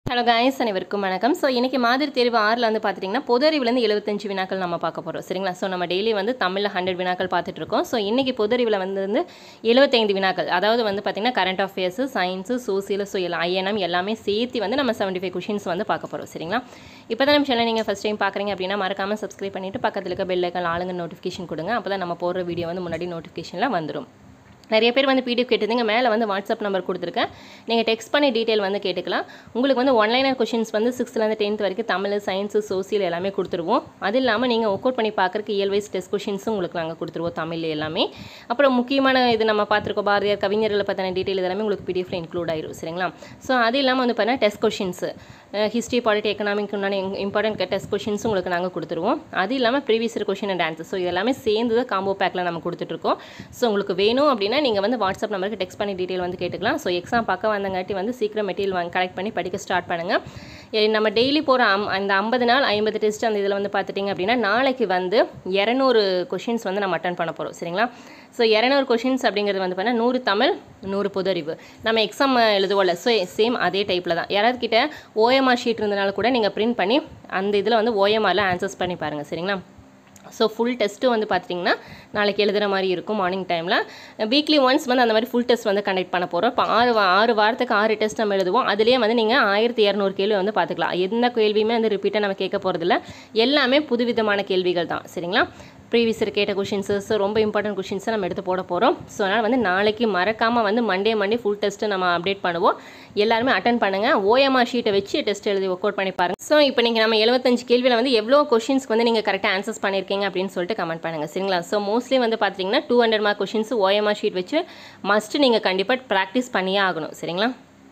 Hello guys, அனைவருக்கும் வணக்கம். So இன்றைக்கி மாதிரி தேர்வு 6ல் வந்து பார்த்துட்டிங்கன்னா பொது அறிவுலேருந்து 75 வினாக்கள் நம்ம பார்க்க போகிறோம். சரிங்களா? ஸோ நம்ம டெய்லி வந்து தமிழில் 100 வினாக்கள் பார்த்துட்ருக்கோம். ஸோ இன்றைக்கி பொது அறிவில் வந்து 75 வினாக்கள், அதாவது வந்து பார்த்திங்கன்னா current affairs, science, social, so INM எல்லாமே சேர்த்து வந்து நம்ம 75 கொஷின்ஸ் வந்து பார்க்க போகிறோம். சரிங்களா? இப்போ தான் நம்ம சேனல் நீங்கள் ஃபஸ்ட் டைம் பார்க்குறீங்க அப்படின்னா மறக்காமல் சப்ஸ்கிரைப் பண்ணிவிட்டு பக்கத்தில் இருக்க பெல் ஐக்கான் ஆளுங்க நோட்டிஃபிகேஷன் கொடுங்க. அப்போ தான் நம்ம போடுற வீடியோ வந்து முன்னாடி நோட்டிஃபிகேஷனில் வந்துடும். நிறைய பேர் வந்து பிடிஎஃப் கேட்டிருந்தீங்க. மேலே வந்து வாட்ஸ்அப் நம்பர் கொடுத்துருக்கேன். நீங்கள் டெக்ஸ்ட் பண்ணி டீட்டெயில் வந்து கேட்டுக்கலாம். உங்களுக்கு வந்து ஒன்லைனர் கொஷின்ஸ் வந்து 6லேருந்து 10th வரைக்கும் தமிழ், சயின்ஸு, சோசியல் எல்லாமே கொடுத்துருவோம். அது இல்லாமல் நீங்கள் ஒர்க் அவுட் பண்ணி பார்க்குறக்கு இயல்வைஸ் டெஸ்ட் கொஷின்ஸும் உங்களுக்கு நாங்கள் கொடுத்துருவோம் தமிழ் எல்லாமே. அப்புறம் முக்கியமான இது நம்ம பார்த்துருக்கோம் பாரதியார் கவிஞர்களை பற்றின டீட்டெயில் எல்லாமே உங்களுக்கு பிடிஎஃப்ல இன்க்ளூட் ஆயிரும். சரிங்களா? ஸோ அது இல்லாமல் வந்து பார்த்தீங்கன்னா test questions, history, polity, economic உண்டான இம்பார்ட்டன்ட் டெஸ்ட் கொஷின்ஸும் உங்களுக்கு நாங்கள் கொடுத்துருவோம். அது இல்லாமல் previous year question and answer, so இதெல்லாமே சேர்ந்து தான் காம்போ பேக்கில் நம்ம கொடுத்துட்ருக்கோம். ஸோ உங்களுக்கு வேணும் அப்படின்னா நீங்கள் வந்து வாட்ஸ்அப் நம்பருக்கு டெக்ஸ்ட் பண்ணி டீட்டெயில் வந்து கேட்டுக்கலாம். ஸோ எக்ஸாம் பார்க்க வந்தங்காட்டி வந்து சீக்கிரம் மெட்டீரியல் வாங்கி கலெக்ட் பண்ணி படிக்க ஸ்டார்ட் பண்ணுங்கள். நம்ம டெய்லி போகிற அந்த 50 நாள் 50 டெஸ்ட் அந்த இதில் வந்து பார்த்துட்டிங்க அப்படின்னா நாளைக்கு வந்து 200 கொஷின்ஸ் வந்து நம்ம அட்டன் பண்ண போகிறோம். சரிங்களா? ஸோ 200 கொஷின்ஸ் அப்படிங்கிறது வந்து பார்த்தீங்கன்னா 100 தமிழ், 100 பொது அறிவு. நம்ம எக்ஸாம் எழுதுவோம்ல, ஸோ சேம் அதே டைப்பில் தான். யாராவது கிட்ட ஓஎம்ஆர் ஷீட் இருந்தனால கூட நீங்கள் பிரிண்ட் பண்ணி அந்த இதில் வந்து ஓஎம்ஆரில் ஆன்சர்ஸ் பண்ணி பாருங்கள். சரிங்களா? ஸோ ஃபுல் டெஸ்ட்டு வந்து பார்த்திங்கன்னா நாளைக்கு எழுதுகிற மாதிரி இருக்கும் மார்னிங் டைமில். வீக்லி ஒன்ஸ் வந்து அந்த மாதிரி ஃபுல் டெஸ்ட் வந்து கண்டக்ட் பண்ண போகிறோம். இப்போ 6 வாரத்துக்கு 6 டெஸ்ட் நம்ம எழுதுவோம். அதுலேயே வந்து நீங்கள் 1200 கேள்வி வந்து பார்த்துக்கலாம். எந்த கேள்வியுமே வந்து ரிப்பீட்டாக நம்ம கேட்க போகிறதில்ல. எல்லாமே புதுவிதமான கேள்விகள் தான். சரிங்களா? ப்ரீவியஸ் இயர் கேட்ட கொஷின்ஸு, ஸோ ரொம்ப இம்பார்ட்டன்ட் கொஷின்ஸை நம்ம எடுத்து போட போகிறோம். ஸோ அதனால் வந்து நாளைக்கு மறக்காமல் வந்து மண்டே ஃபுல் டெஸ்ட்டு நம்ம அப்டேட் பண்ணுவோம். எல்லாருமே அட்டன் பண்ணுங்கள். ஓஎம்ஆர் ஷீட்டை வச்சு டெஸ்ட் எழுதி ஒர்க் அவுட் பண்ணி பாருங்கள். ஸோ இப்போ நீங்கள் நம்ம 75 கேள்வியில் வந்து எவ்வளோ கொஷின்ஸ்க்கு வந்து நீங்கள் கரெக்டாக ஆன்சர்ஸ் பண்ணியிருக்கீங்க அப்படின்னு சொல்லிட்டு கமெண்ட் பண்ணுங்கள். சரிங்களா? ஸோ மோஸ்ட்லி வந்து பார்த்தீங்கன்னா 200 மார்க் கொஷின்ஸ் ஓஎம்ஆர் ஷீட் வச்சு மஸ்ட்டு நீங்கள் கண்டிப்பாக ப்ராக்டிஸ் பண்ணியே ஆகணும். சரிங்களா?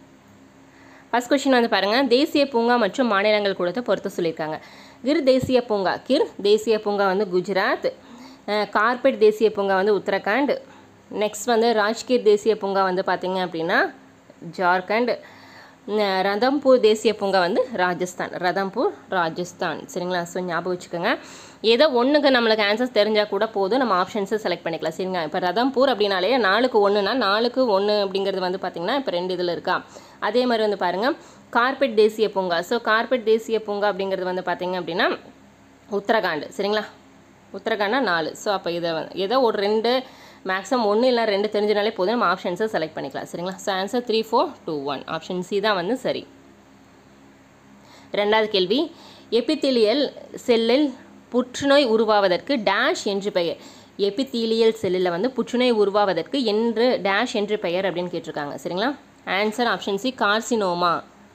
ஃபர்ஸ்ட் கொஸ்டின் வந்து பாருங்கள், தேசிய பூங்கா மற்றும் மாநிலங்கள் கூடத்தை பொறுத்து சொல்லியிருக்காங்க. கிர் தேசிய பூங்கா வந்து குஜராத், கார்பெட் தேசிய பூங்கா வந்து உத்தரகாண்ட், நெக்ஸ்ட் வந்து ராஜ்கீர் தேசிய பூங்கா வந்து பார்த்திங்க அப்படின்னா ஜார்க்கண்ட், ரதம்பூர் தேசிய பூங்கா வந்து ராஜஸ்தான். சரிங்களா? ஸோ ஞாபகம் வச்சுக்கோங்க. ஏதோ ஒன்றுக்கு நம்மளுக்கு ஆன்சர்ஸ் தெரிஞ்சால் கூட போதும், நம்ம ஆப்ஷன்ஸை செலக்ட் பண்ணிக்கலாம். சரிங்களா? இப்போ ரதம்பூர் அப்படின்னாலே 4க்கு 1னா 4க்கு 1 அப்படிங்கிறது வந்து பார்த்திங்கன்னா இப்போ 2 இதில் இருக்கா. அதே மாதிரி வந்து பாருங்கள் கார்பெட் தேசிய பூங்கா. ஸோ கார்பெட் தேசிய பூங்கா அப்படிங்கிறது வந்து பார்த்திங்க அப்படின்னா உத்தரகாண்ட். சரிங்களா? உத்தரகாண்ட்னா 4. ஸோ அப்போ இதை ஏதோ ஒரு 2 மேக்ஸிமம் 1 இல்லை 2 தெரிஞ்சினாலே போதும், நம்ம ஆப்ஷன்ஸை செலக்ட் பண்ணிக்கலாம். சரிங்களா? ஸோ ஆன்சர் 3, 4, 2, 1 ஆப்ஷன் சி தான் வந்து சரி. ரெண்டாவது கேள்வி, எபித்தீலியல் செல்லில் புற்றுநோய் உருவாவதற்கு டேஷ் என்று பெயர். எபித்தீலியல் செல்லில் வந்து புற்றுநோய் உருவாவதற்கு என்று டேஷ் என்று பெயர் அப்படின்னு கேட்டிருக்காங்க. சரிங்களா? Answer option C carcinoma.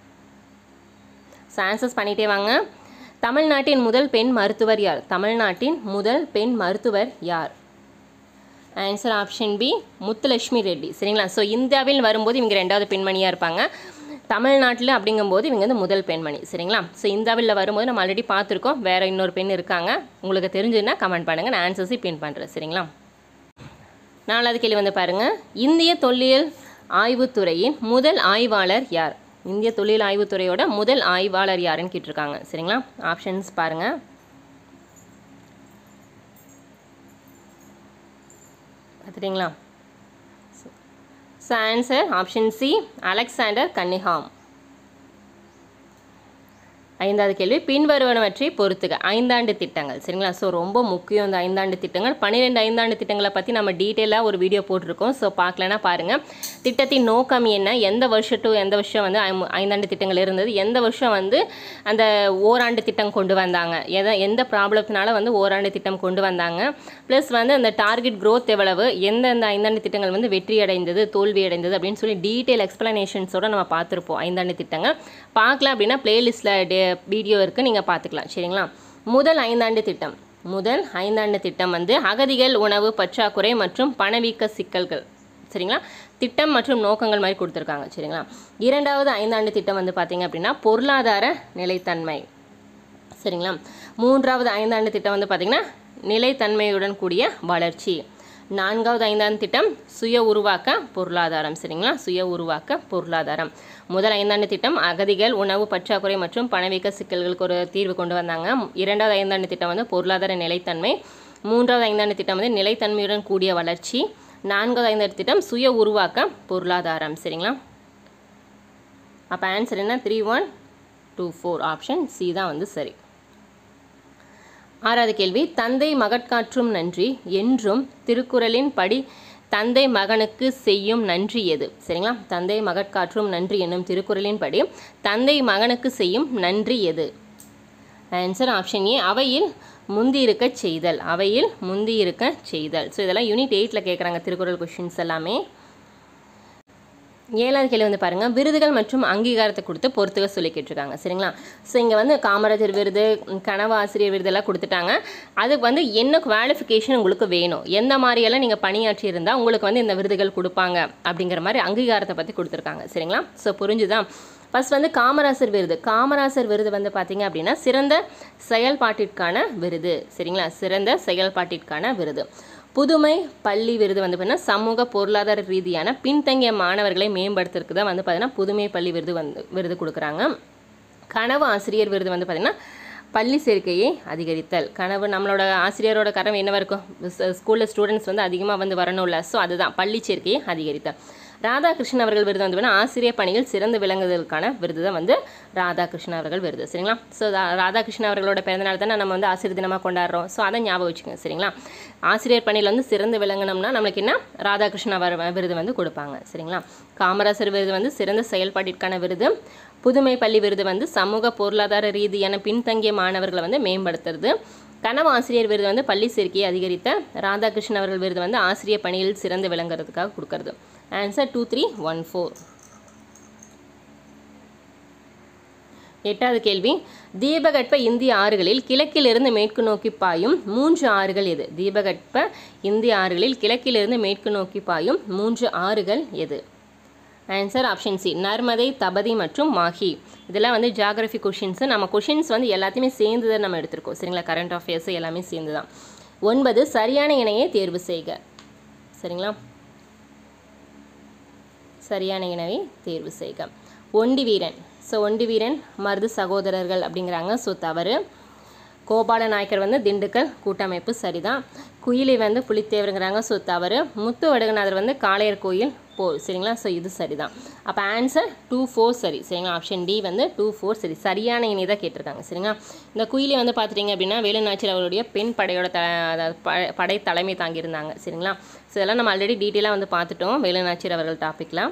So answers பண்ணிகிட்டே வாங்க. தமிழ்நாட்டின் முதல் பெண் மருத்துவர் யார்? Answer option B Muthulakshmi Reddy. சரிங்களா? ஸோ இந்தியாவில் வரும்போது இவங்க 2வது பெண்மணியாக இருப்பாங்க. தமிழ்நாட்டில் அப்படிங்கும்போது இவங்க வந்து முதல் பெண்மணி. சரிங்களா? ஸோ இந்தியாவில் வரும்போது நம்ம ஆல்ரெடி பார்த்துருக்கோம். வேறு இன்னொரு பெண் இருக்காங்க. உங்களுக்கு தெரிஞ்சுதுன்னா கமெண்ட் பண்ணுங்கள், நான் ஆன்சர்ஸை பின் பண்ணுறேன். சரிங்களா? 4வது கேள்வி வந்து பாருங்கள், இந்திய தொல்லியல் ஆய்வுத்துறையின் முதல் ஆய்வாளர் யார்? இந்திய தொல்லியல் ஆய்வுத்துறையோட முதல் ஆய்வாளர் யாருன்னு கேட்டிருக்காங்க. சரிங்களா? ஆப்ஷன்ஸ் பாருங்கள். பார்த்துட்டிங்களா? So answer option C Alexander Cunningham. 5வது கேள்வி, பின்வருவனவற்றை பொறுத்துக. 5 ஆண்டு திட்டங்கள். சரிங்களா? ஸோ ரொம்ப முக்கியம் இந்த 5 ஆண்டு திட்டங்கள். 12 5 ஆண்டு திட்டங்களை பற்றி நம்ம டீட்டெயிலாக ஒரு வீடியோ போட்டிருக்கோம். ஸோ பார்க்கலன்னா பாருங்கள். திட்டத்தின் நோக்கம் என்ன, எந்த வருஷம் டு எந்த வருஷம் வந்து 5 ஆண்டு திட்டங்கள் இருந்தது, எந்த வருஷம் வந்து அந்த ஓராண்டு திட்டம் கொண்டு வந்தாங்க, எந்த ப்ராப்ளத்தினால வந்து ஓராண்டு திட்டம் கொண்டு வந்தாங்க, ப்ளஸ் வந்து அந்த டார்கெட் க்ரோத் எவ்வளவு, எந்தெந்த 5 ஆண்டு திட்டங்கள் வந்து வெற்றி அடைந்தது, தோல்வி அடைந்தது அப்படின்னு சொல்லி டீட்டெயில் எக்ஸ்ப்ளனேஷன்ஸோடு நம்ம பார்த்துருப்போம். 5 ஆண்டு திட்டங்கள் பார்க்கலாம் அப்படின்னா பிளேலிஸ்ட்டில் வீடியோ இருக்குது, நீங்கள் பார்த்துக்கலாம். சரிங்களா? முதல் 5 ஆண்டு திட்டம் வந்து அகதிகள், உணவு பற்றாக்குறை மற்றும் பணவீக்க சிக்கல்கள். சரிங்களா? திட்டம் மற்றும் நோக்கங்கள் மாதிரி கொடுத்துருக்காங்க. சரிங்களா? 2வது 5 ஆண்டு திட்டம் வந்து பார்த்திங்க அப்படின்னா பொருளாதார நிலைத்தன்மை. சரிங்களா? 3வது 5 ஆண்டு திட்டம் வந்து பார்த்திங்கன்னா நிலைத்தன்மையுடன் கூடிய வளர்ச்சி. 4வது 5 ஆண்டு திட்டம் சுய உருவாக்க பொருளாதாரம். சரிங்களா? சுய உருவாக்க பொருளாதாரம். முதல் 5 ஆண்டு திட்டம் அகதிகள், உணவு பற்றாக்குறை மற்றும் பணவீக்க சிக்கல்களுக்கு ஒரு தீர்வு கொண்டு வந்தாங்க. 2வது 5 ஆண்டு திட்டம் வந்து பொருளாதார நிலைத்தன்மை. 3வது 5 ஆண்டு திட்டம் வந்து நிலைத்தன்மையுடன் கூடிய வளர்ச்சி. 4வது 5 ஆண்டு திட்டம் சுய உருவாக்க பொருளாதாரம். சரிங்களா? அப்போ ஆன்சர் என்ன? 3, 1, 2 4 ஆப்ஷன் சி தான் வந்து சரி. ஆறாவது கேள்வி, தந்தை மகட்காற்றும் நன்றி என்றும் திருக்குறளின் படி தந்தை மகனுக்கு செய்யும் நன்றி எது? சரிங்களா, தந்தை மகட்காற்றும் நன்றி என்னும் திருக்குறளின் படி தந்தை மகனுக்கு செய்யும் நன்றி எது? ஆன்சர் ஆப்ஷன் ஏ, அவையில் முந்தியிருக்க செய்தல். அவையில் முந்தியிருக்க செய்தல். ஸோ இதெல்லாம் யூனிட் 8ல் கேட்குறாங்க திருக்குறள் கொஷின்ஸ் எல்லாமே. ஏழாவது கேள்வி வந்து பாருங்கள், விருதுகள் மற்றும் அங்கீகாரத்தை கொடுத்து பொறுத்துக்க சொல்லி கேட்டிருக்காங்க. சரிங்களா, ஸோ இங்கே வந்து காமராஜர் விருது, கனவு ஆசிரியர் விருதெல்லாம் கொடுத்துட்டாங்க. அதுக்கு வந்து என்ன குவாலிஃபிகேஷன் உங்களுக்கு வேணும், எந்த மாதிரியெல்லாம் நீங்கள் பணியாற்றி இருந்தால் உங்களுக்கு வந்து இந்த விருதுகள் கொடுப்பாங்க அப்படிங்கிற மாதிரி அங்கீகாரத்தை பற்றி கொடுத்துருக்காங்க. சரிங்களா, ஸோ புரிஞ்சுதான். ஃபஸ்ட் வந்து காமராஜர் விருது. காமராஜர் விருது வந்து பார்த்திங்க அப்படின்னா சிறந்த செயல்பாட்டிற்கான விருது. சரிங்களா, சிறந்த செயல்பாட்டிற்கான விருது. புதுமை பள்ளி விருது வந்து பார்த்தீங்கன்னா சமூக பொருளாதார ரீதியான பின்தங்கிய மாணவர்களை மேம்படுத்துறதுக்கு தான் வந்து பார்த்தீங்கன்னா புதுமை பள்ளி விருது கொடுக்குறாங்க. கனவு ஆசிரியர் விருது வந்து பார்த்திங்கன்னா பள்ளி சேர்க்கையை அதிகரித்தல். கனவு நம்மளோட ஆசிரியரோட கனவு என்னவாக இருக்கும், ஸ்கூலில் ஸ்டூடெண்ட்ஸ் வந்து அதிகமாக வந்து வரணும்ல, ஸோ அதுதான் பள்ளி சேர்க்கையை அதிகரித்தல். ராதாகிருஷ்ணன் அவர்கள் விருது வந்து ஆசிரியர் பணியில் சிறந்து விளங்குதலுக்கான விருது தான் வந்து ராதாகிருஷ்ணன் அவர்கள் விருது. சரிங்களா, ஸோ ராதாகிருஷ்ணன் அவர்களோட பிறந்தநாள் தானே நம்ம வந்து ஆசிரியர் தினமாக கொண்டாடுறோம். ஸோ அதை ஞாபகம் வச்சுக்கோங்க. சரிங்களா, ஆசிரியர் பணியில் வந்து சிறந்து விளங்கணும்னா நம்மளுக்கு என்ன ராதாகிருஷ்ணன் விருது வந்து கொடுப்பாங்க. சரிங்களா, காமராஜர் விருது வந்து சிறந்த செயல்பாட்டிற்கான விருது. புதுமை பள்ளி விருது வந்து சமூக பொருளாதார ரீதியான பின்தங்கிய மாணவர்களை வந்து மேம்படுத்துறது. கனவு ஆசிரியர் விருது வந்து பள்ளி சேர்க்கையை அதிகரித்த. ராதாகிருஷ்ணன் அவர்கள் விருது வந்து ஆசிரியர் பணியில் சிறந்து விளங்குறதுக்காக கொடுக்கறது. ஆன்சர் 2 3 1 4. எட்டாவது கேள்வி, தீபகற்ப இந்திய ஆறுகளில் கிழக்கிலிருந்து மேற்கு நோக்கி பாயும் 3 ஆறுகள் எது? தீபகற்ப இந்திய ஆறுகளில் கிழக்கிலிருந்து மேற்கு நோக்கி பாயும் 3 ஆறுகள் எது? ஆன்சர் ஆப்ஷன் சி, நர்மதை, தபதி மற்றும் மாஹி. இதெல்லாம் வந்து ஜியாகிரஃபி கொஷின்ஸு. நம்ம கொஷின்ஸ் வந்து எல்லாத்தையுமே சேர்ந்து தான் நம்ம எடுத்திருக்கோம். சரிங்களா, கரண்ட் அஃபேர்ஸ் எல்லாமே சேர்ந்து தான். 9, சரியான இணையை தேர்வு செய்க. சரிங்களா, சரியான இணையை தேர்வு செய்க. ஒண்டி வீரன். ஸோ ஒண்டி வீரன் மருது சகோதரர்கள் அப்படிங்கிறாங்க. ஸோ தவறு. கோபால நாயக்கர் வந்து திண்டுக்கல் கூட்டமைப்பு, சரிதான். குயிலி வந்து புலித்தேவருங்கிறாங்க. ஸோ தவறு. முத்து வடுகநாதர் வந்து காளையர் கோயில் போர். சரிங்களா, ஸோ இது சரிதான். அப்போ ஆன்சர் 2 4 சரி. சரிங்களா, ஆப்ஷன் டி வந்து 2 4 சரி. சரியான இணை தான் கேட்டிருக்காங்க. சரிங்களா, இந்த குயிலி வந்து பார்த்துட்டிங்க அப்படின்னா வேலுநாச்சியார் அவருடைய பெண் படையோட படை தலைமை தாங்கியிருந்தாங்க. சரிங்களா, ஸோ இதெல்லாம் நம்ம ஆல்ரெடி டீட்டெயிலாக வந்து பார்த்துட்டோம் வேலுநாச்சியார் அவர்கள் டாப்பிக்கில்.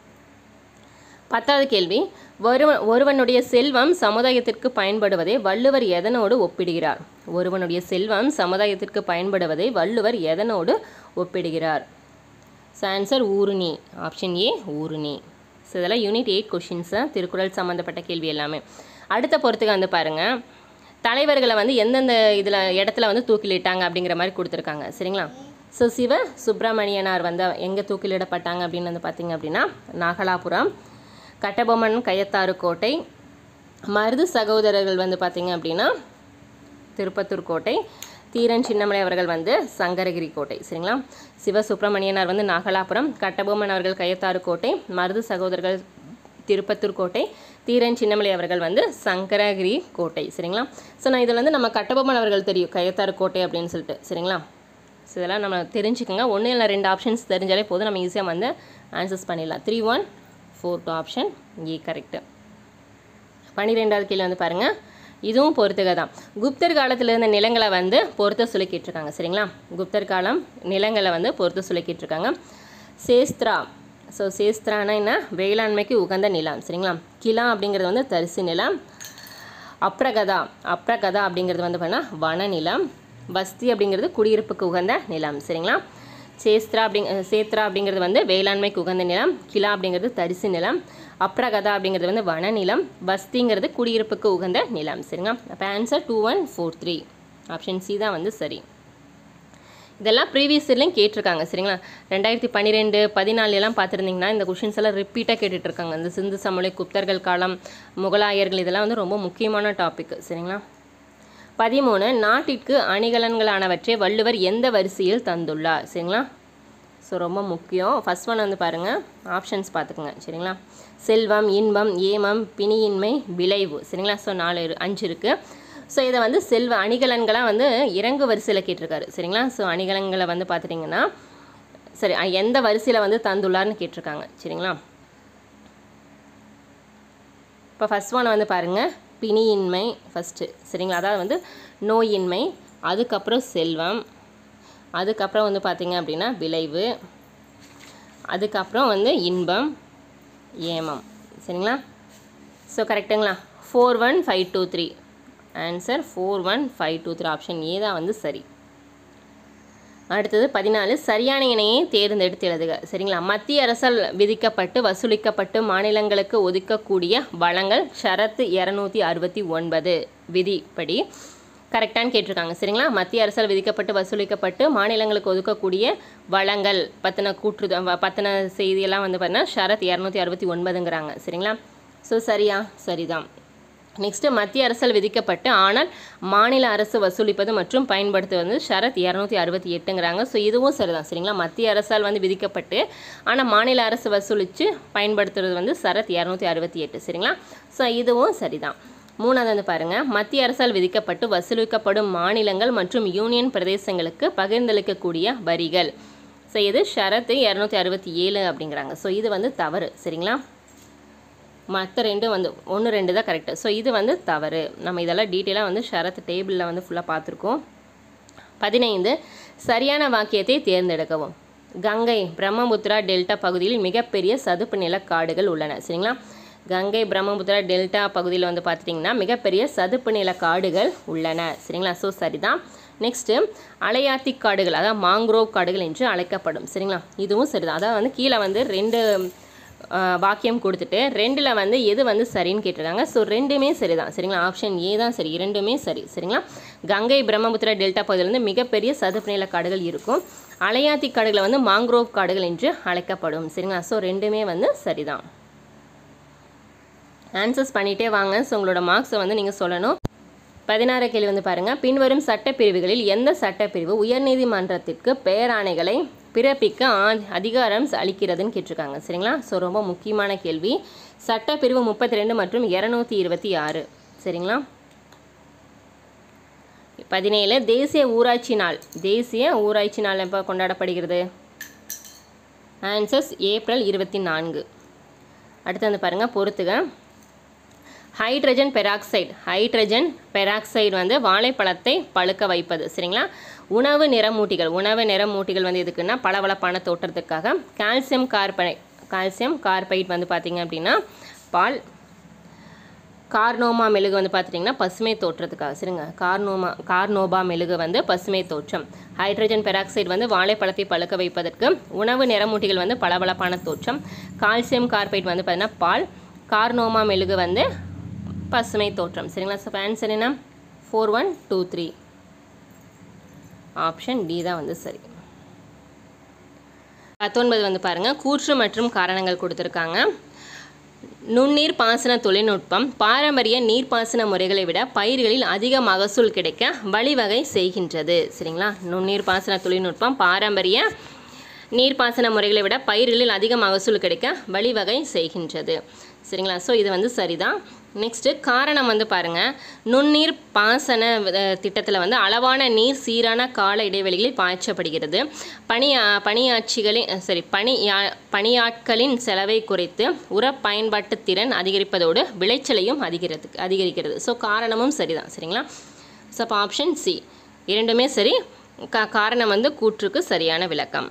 10வது கேள்வி, ஒருவனுடைய செல்வம் சமுதாயத்திற்கு பயன்படுவதை வள்ளுவர் எதனோடு ஒப்பிடுகிறார்? ஒருவனுடைய செல்வம் சமுதாயத்திற்கு பயன்படுவதை வள்ளுவர் எதனோடு ஒப்பிடுகிறார்? ஸோ ஆன்சர் ஊருணி. ஆப்ஷன் ஏ ஊருணி. ஸோ இதெல்லாம் யூனிட் 8 கொஷின்ஸு, திருக்குறள் சம்மந்தப்பட்ட கேள்வி எல்லாமே. அடுத்த பொறுத்துக்கு வந்து பாருங்கள், தலைவர்களை வந்து எந்தெந்த இடத்துல வந்து தூக்கிலிட்டாங்க அப்படிங்கிற மாதிரி கொடுத்துருக்காங்க. சரிங்களா, ஸோ சிவ சுப்பிரமணியனார் வந்து எங்கே தூக்கிலிடப்பட்டாங்க அப்படின்னு வந்து பார்த்திங்க அப்படின்னா நாகலாபுரம். கட்டபொம்மன் கயத்தாறு கோட்டை. மருது சகோதரர்கள் வந்து பார்த்திங்க அப்படின்னா திருப்பத்தூர் கோட்டை. தீரன் சின்னமலை அவர்கள் வந்து சங்கரகிரி கோட்டை. சரிங்களா, சிவசுப்பிரமணியனார் வந்து நாகலாபுரம், கட்டபொம்மன் அவர்கள் கயத்தாறு கோட்டை, மருது சகோதரர்கள் திருப்பத்தூர் கோட்டை, தீரன் சின்னமலை அவர்கள் வந்து சங்கரகிரி கோட்டை. சரிங்களா, ஸோ நான் இதில் வந்து நம்ம கட்டபொம்மன் அவர்கள் தெரியும் கயத்தாறு கோட்டை அப்படின்னு சொல்லிட்டு. சரிங்களா, ஸோ இதெல்லாம் நம்ம தெரிஞ்சுக்கோங்க. 1 இல்லை 2 ஆப்ஷன்ஸ் தெரிஞ்சாலே போதும், நம்ம ஈஸியாக வந்து ஆன்சர்ஸ் பண்ணிடலாம். 3 1 4 2 ஆப்ஷன் ஏ கரெக்டு. 12வது கேள்வி வந்து பாருங்கள், இதுவும் பொறுத்துக தான். குப்தர் காலத்தில் இருந்த நிலங்களை வந்து பொறுத்த சொல்லி கேட்டிருக்காங்க. சரிங்களா, குப்தர் காலம் நிலங்களை வந்து பொறுத்த சொல்லி கேட்டிருக்காங்க. சேஸ்திரா. ஸோ சேஸ்திரானா என்ன, வேளாண்மைக்கு உகந்த நிலம். சரிங்களா, கிலா அப்படிங்கிறது வந்து தரிசு நிலம். அப்ரகதா அப்படிங்கிறது வந்து பார்த்தீங்கன்னா வன நிலம். பஸ்தி அப்படிங்கிறது குடியிருப்புக்கு உகந்த நிலம். சரிங்களா, சேத்ரா அப்படிங்கிறது வந்து வேளாண்மைக்கு உகந்த நிலம். கிலா அப்படிங்கிறது தரிசு நிலம். அப்ரகதா அப்படிங்கிறது வந்து வன நிலம். பஸ்திங்கிறது குடியிருப்புக்கு உகந்த நிலம். சரிங்களா, அப்போ ஆன்சர் 2 1 4 3 ஆப்ஷன் சி தான் வந்து சரி. இதெல்லாம் ப்ரீவியஸ் இயர்லையும் கேட்டிருக்காங்க. சரிங்களா, 2012 14 பார்த்துருந்தீங்கன்னா இந்த கொஷின்ஸ் எல்லாம் ரிப்பீட்டாக கேட்டுட்ருக்காங்க. இந்த சிந்து சமவெளி, குப்தர்கள் காலம், முகலாயர்கள், இதெல்லாம் வந்து ரொம்ப முக்கியமான டாபிக். சரிங்களா. 13, நாட்டிற்கு அணிகலன்களானவற்றை வள்ளுவர் எந்த வரிசையில் தந்துள்ளார்? சரிங்களா, ஸோ ரொம்ப முக்கியம். ஃபர்ஸ்ட் ஒன் வந்து பாருங்கள், ஆப்ஷன்ஸ் பார்த்துக்குங்க. சரிங்களா, செல்வம், இன்பம், ஏமம், பிணியின்மை, விளைவு. சரிங்களா, ஸோ 5 இருக்குது. ஸோ இதை வந்து அணிகலன்களாக வந்து இறங்கு வரிசையில் கேட்டிருக்காரு. சரிங்களா, ஸோ அணிகலன்களை வந்து பார்த்துட்டிங்கன்னா சரி எந்த வரிசையில் வந்து தந்துள்ளார்னு கேட்டிருக்காங்க. சரிங்களா, இப்போ ஃபஸ்ட் ஒன் வந்து பாருங்கள், பிணியின்மை ஃபஸ்ட்டு, சரிங்களா? அதாவது வந்து நோயின்மை, அதுக்கப்புறம் செல்வம், அதுக்கப்புறம் வந்து பார்த்திங்க அப்படின்னா விளைவு, அதுக்கப்புறம் வந்து இன்பம், ஏமம், சரிங்களா? ஸோ கரெக்டுங்களா? 41523 ஆன்சர் 41523 ஆப்ஷன் ஏ தான் வந்து சரி. அடுத்தது 14 சரியான இணையை தேர்ந்தெடுத்து எழுதுக, சரிங்களா? மத்திய அரசால் விதிக்கப்பட்டு வசூலிக்கப்பட்டு மாநிலங்களுக்கு ஒதுக்கக்கூடிய வளங்கள் ஷரத்து 269 விதிப்படி கரெக்டானு கேட்டிருக்காங்க, சரிங்களா? மத்திய அரசால் விதிக்கப்பட்டு வசூலிக்கப்பட்டு மாநிலங்களுக்கு ஒதுக்கக்கூடிய வளங்கள் பத்தின செய்தியெல்லாம் வந்து பார்த்தீங்கன்னா ஷரத் 269ங்கிறாங்க, சரிங்களா? ஸோ சரியா? சரிதான். நெக்ஸ்ட்டு மத்திய அரசால் விதிக்கப்பட்டு ஆனால் மாநில அரசு வசூலிப்பது மற்றும் பயன்படுத்துவது ஷரத் 268ங்கிறாங்க. ஸோ இதுவும் சரிதான், சரிங்களா? மத்திய அரசால் வந்து விதிக்கப்பட்டு ஆனால் மாநில அரசு வசூலித்து பயன்படுத்துறது வந்து ஷரத் 268, சரிங்களா? ஸோ இதுவும் சரிதான். மூணாவது வந்து பாருங்கள், மத்திய அரசால் விதிக்கப்பட்டு வசூலிக்கப்படும் மாநிலங்கள் மற்றும் யூனியன் பிரதேசங்களுக்கு பகிர்ந்தளிக்கக்கூடிய வரிகள். ஸோ இது ஷரத்து 267 அப்படிங்கிறாங்க. ஸோ இது வந்து தவறு, சரிங்களா? மற்ற ரெண்டும் வந்து 1, 2 தான் கரெக்டு. ஸோ இது வந்து தவறு. நம்ம இதெல்லாம் டீட்டெயிலாக வந்து ஷரத் டேபிளில் வந்து ஃபுல்லாக பார்த்துருக்கோம். 15 சரியான வாக்கியத்தை தேர்ந்தெடுக்கவும். கங்கை பிரம்மபுத்திரா டெல்டா பகுதியில் மிகப்பெரிய சதுப்பு நில காடுகள் உள்ளன, சரிங்களா? கங்கை பிரம்மபுத்திரா டெல்டா பகுதியில் வந்து பார்த்துட்டிங்கன்னா மிகப்பெரிய சதுப்பு நில காடுகள் உள்ளன, சரிங்களா? ஸோ சரிதான். நெக்ஸ்ட்டு அலையாத்தி காடுகள், அதாவது மாங்க்ரோவ் காடுகள் என்று அழைக்கப்படும், சரிங்களா? இதுவும் சரிதான். அதாவது வந்து கீழே வந்து 2 வாக்கியம் கொடுத்துட்டு 2ல் வந்து எது வந்து சரின்னு கேட்டிருக்காங்க. ஸோ ரெண்டுமே சரிதான், சரிங்களா? ஆப்ஷன் ஏ தான் சரி, இரண்டுமே சரி, சரிங்களா? கங்கை பிரம்மபுத்திரா டெல்டா பகுதியில் வந்து மிகப்பெரிய சதுப்பு நில காடுகள் இருக்கும். அலையாத்தி காடுகளை வந்து மாங்க்ரோவ் காடுகள் என்று அழைக்கப்படும், சரிங்களா? ஸோ ரெண்டுமே வந்து சரிதான். ஆன்சர்ஸ் பண்ணிகிட்டே வாங்க. ஸோ உங்களோட மார்க்ஸை வந்து நீங்கள் சொல்லணும். 16 கேள்வி வந்து பாருங்கள், பின்வரும் சட்டப்பிரிவுகளில் எந்த சட்டப்பிரிவு உயர்நீதிமன்றத்திற்கு பேராணைகளை பிறப்பிக்க அதிகாரம் அளிக்கிறதுன்னு கேட்டிருக்காங்க, சரிங்களா? ஸோ ரொம்ப முக்கியமான கேள்வி. சட்டப்பிரிவு 32 மற்றும் 226, சரிங்களா? 17 தேசிய ஊராட்சி நாள். தேசிய ஊராட்சி நாள் எப்போ கொண்டாடப்படுகிறது? Answers April 24. அடுத்து வந்து பாருங்கள், பொறுத்துக. ஹைட்ரஜன் பெராக்சைடு வந்து வாழைப்பழத்தை பழுக்க வைப்பது, சரிங்களா? உணவு நிறமூட்டிகள் வந்து எதுக்குன்னா பளபளப்பான தோற்றத்துக்காக. கால்சியம் கார்பைட் வந்து பார்த்திங்க அப்படின்னா பால். கார்னோமா மெழுகு வந்து பார்த்துட்டிங்கன்னா பசுமை தோற்றத்துக்காக, சரிங்க? கார்னோபா மெழுகு வந்து பசுமை தோற்றம். ஹைட்ரஜன் பெராக்சைடு வந்து வாழைப்பழத்தை பழுக்க வைப்பதற்கு. உணவு நிறமூட்டிகள் வந்து பளபளப்பான தோற்றம். கால்சியம் கார்பைட் வந்து பார்த்திங்கன்னா பால். கார்னோமா மெழுகு வந்து பசுமை தோற்றம், சரிங்களா? ஸோ ஆன்சர் என்ன? 4123 ஆப்ஷன் டி தான் வந்து சரி. 19 வந்து பாருங்கள், கூற்று மற்றும் காரணங்கள் கொடுத்துருக்காங்க. நுண்ணீர் பாசன தொழில்நுட்பம் பாரம்பரிய நீர்ப்பாசன முறைகளை விட பயிர்களில் அதிக மகசூல் கிடைக்க வழிவகை செய்கின்றது, சரிங்களா? நுண்ணீர் பாசன தொழில்நுட்பம் பாரம்பரிய நீர்ப்பாசன முறைகளை விட பயிர்களில் அதிக மகசூல் கிடைக்க வழிவகை செய்கின்றது, சரிங்களா? ஸோ இது வந்து சரிதான். நெக்ஸ்ட்டு காரணம் வந்து பாருங்கள், நுண்ணீர் பாசன திட்டத்தில் வந்து அளவான நீர் சீரான கால இடைவெளிகளில் பாய்ச்சப்படுகிறது. பணியாட்களின் செலவை குறைத்து உர பயன்பாட்டு திறன் அதிகரிப்பதோடு விளைச்சலையும் அதிகரிக்கிறது. ஸோ காரணமும் சரிதான், சரிங்களா? ஸோ அப்போ ஆப்ஷன் சி இரண்டுமே சரி. காரணம் வந்து கூற்றுக்கு சரியான விளக்கம்.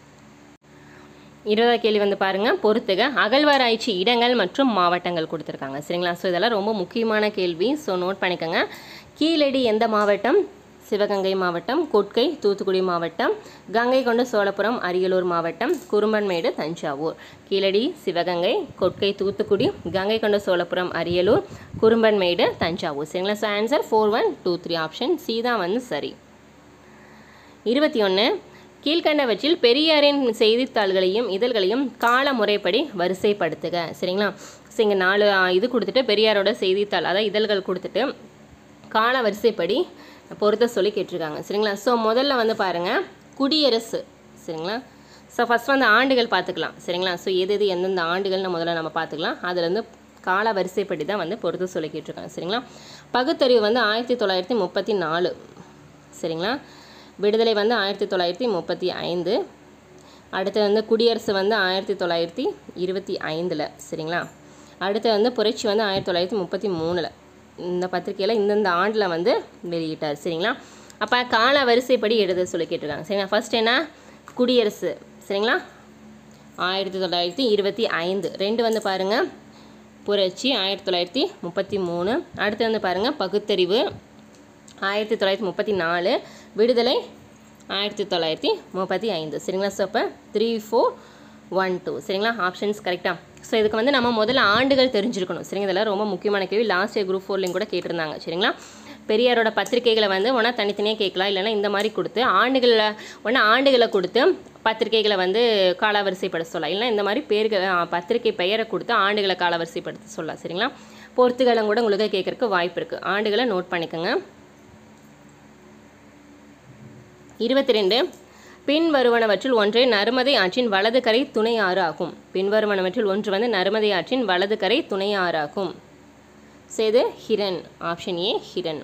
20 கேள்வி வந்து பாருங்கள், பொறுத்துக. அகழ்வாராய்ச்சி இடங்கள் மற்றும் மாவட்டங்கள் கொடுத்துருக்காங்க, சரிங்களா? ஸோ இதெல்லாம் ரொம்ப முக்கியமான கேள்வி. ஸோ நோட் பண்ணிக்கோங்க. கீழடி எந்த மாவட்டம்? சிவகங்கை மாவட்டம். கொட்கை தூத்துக்குடி மாவட்டம். கங்கை கொண்ட சோழபுரம் அரியலூர் மாவட்டம். குரும்பன்மேடு தஞ்சாவூர். கீழடி சிவகங்கை, கொட்கை தூத்துக்குடி, கங்கை கொண்ட சோழபுரம் அரியலூர், குரும்பன்மேடு தஞ்சாவூர், சரிங்களா? ஸோ ஆன்சர் 4123 ஆப்ஷன் சி தான் வந்து சரி. 21 கீழ்கண்டவற்றில் பெரியாரின் செய்தித்தாள்களையும் இதழ்களையும் கால முறைப்படி வரிசைப்படுத்துக, சரிங்களா? ஸோ இங்கே 4 இது கொடுத்துட்டு பெரியாரோட செய்தித்தாள் அதாவது இதழ்கள் கொடுத்துட்டு கால வரிசைப்படி பொறுத்த சொல்லி கேட்டிருக்காங்க, சரிங்களா? ஸோ முதல்ல வந்து பாருங்கள் குடியரசு, சரிங்களா? ஸோ ஃபஸ்ட் வந்து ஆண்டுகள் பார்த்துக்கலாம், சரிங்களா? ஸோ எது எந்தெந்த ஆண்டுகள்னு முதல்ல நம்ம பார்த்துக்கலாம். அதில் வந்து கால வரிசைப்படி தான் வந்து பொறுத்த சொல்லி கேட்டிருக்காங்க, சரிங்களா? பகுத்தறிவு வந்து 1934, சரிங்களா? விடுதலை வந்து 1935. அடுத்து வந்து குடியரசு வந்து 1925, சரிங்களா? அடுத்து வந்து புரட்சி வந்து 1933 இந்த பத்திரிக்கையில் இந்தந்த ஆண்டில் வந்து வெளியிட்டார். சரிங்களா? அப்போ கால வரிசைப்படி எழுத சொல்லி கேட்டிருக்காங்க. சரிங்களா? ஃபர்ஸ்ட் என்ன, குடியரசு. சரிங்களா? 1925. 2 வந்து பாருங்கள் புரட்சி 1933. அடுத்து வந்து பாருங்கள் பகுத்தறிவு 1934. விடுதலை 1935. சரிங்களா? ஸோ அப்போ 3, 4, 1, 2. சரிங்களா? ஆப்ஷன்ஸ் கரெக்டாக. ஸோ இதுக்கு வந்து நம்ம முதல்ல ஆண்டுகள் தெரிஞ்சிருக்கணும். சரிங்க? இதெல்லாம் ரொம்ப முக்கியமான கேள்வி. லாஸ்ட் இயர் குரூப் 4லையும் கூட கேட்டிருந்தாங்க. சரிங்களா? பெரியாரோட பத்திரிகைகளை வந்து ஒன்றா தனித்தனியாக கேட்கலாம், இல்லைனா இந்த மாதிரி கொடுத்து ஆண்டுகளை கொடுத்து பத்திரிகைகளை வந்து காலவரிசைப்படுத்த சொல்லலாம், இல்லைனா இந்த மாதிரி பத்திரிகை பெயரை கொடுத்து ஆண்டுகளை காலவரிசைப்படுத்த சொல்லலாம். சரிங்களா? பொறுத்துகளும் கூட உங்களுக்கு கேட்கறதுக்கு வாய்ப்பு இருக்குது. ஆண்டுகளை நோட் பண்ணிக்கோங்க. 22. பின்வருவனவற்றில் ஒன்றே நர்மதை ஆற்றின் வலது கரை துணை ஆறு ஆகும். பின்வருவனவற்றில் ஒன்று வந்து நர்மதை ஆற்றின் வலது கரை துணை ஆறு ஆகும். ஸோ இது ஹிரன். Option A Hiran.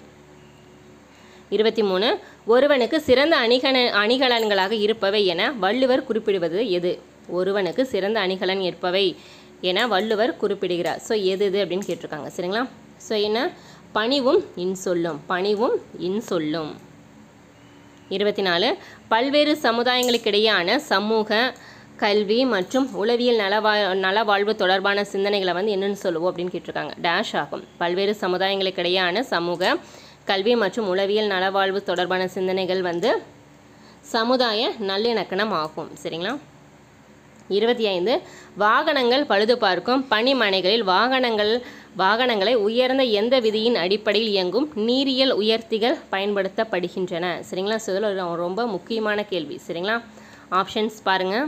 23. ஒருவனுக்கு சிறந்த அணிகலன்களாக இருப்பவை என வள்ளுவர் குறிப்பிடுவது எது? ஒருவனுக்கு சிறந்த அணிகலன் இருப்பவை என வள்ளுவர் குறிப்பிடுகிறார். ஸோ எது அப்படின்னு கேட்டிருக்காங்க. சரிங்களா? ஸோ என்ன, பணிவும் இன்சொல்லும். பணிவும் இன்சொல்லும். 24. பல்வேறு சமுதாயங்களுக்கிடையான சமூக, கல்வி மற்றும் உளவியல் நலவாழ்வு தொடர்பான சிந்தனைகளை வந்து என்னென்னு சொல்லுவோம் அப்படின்னு கேட்டிருக்காங்க. டேஷ் ஆகும். பல்வேறு சமுதாயங்களுக்கிடையான சமூக, கல்வி மற்றும் உளவியல் நலவாழ்வு தொடர்பான சிந்தனைகள் வந்து சமுதாய நல்லிணக்கணம் ஆகும். சரிங்களா? 25. வாகனங்கள் பழுது பார்க்கும் பணிமனைகளில் வாகனங்களை உயர்ந்த எந்த விதியின் அடிப்படையில் இயங்கும் நீரியல் உயர்த்திகள் பயன்படுத்தப்படுகின்றன? சரிங்களா? ஸோ இதில் ரொம்ப முக்கியமான கேள்வி. சரிங்களா? ஆப்ஷன்ஸ் பாருங்கள்.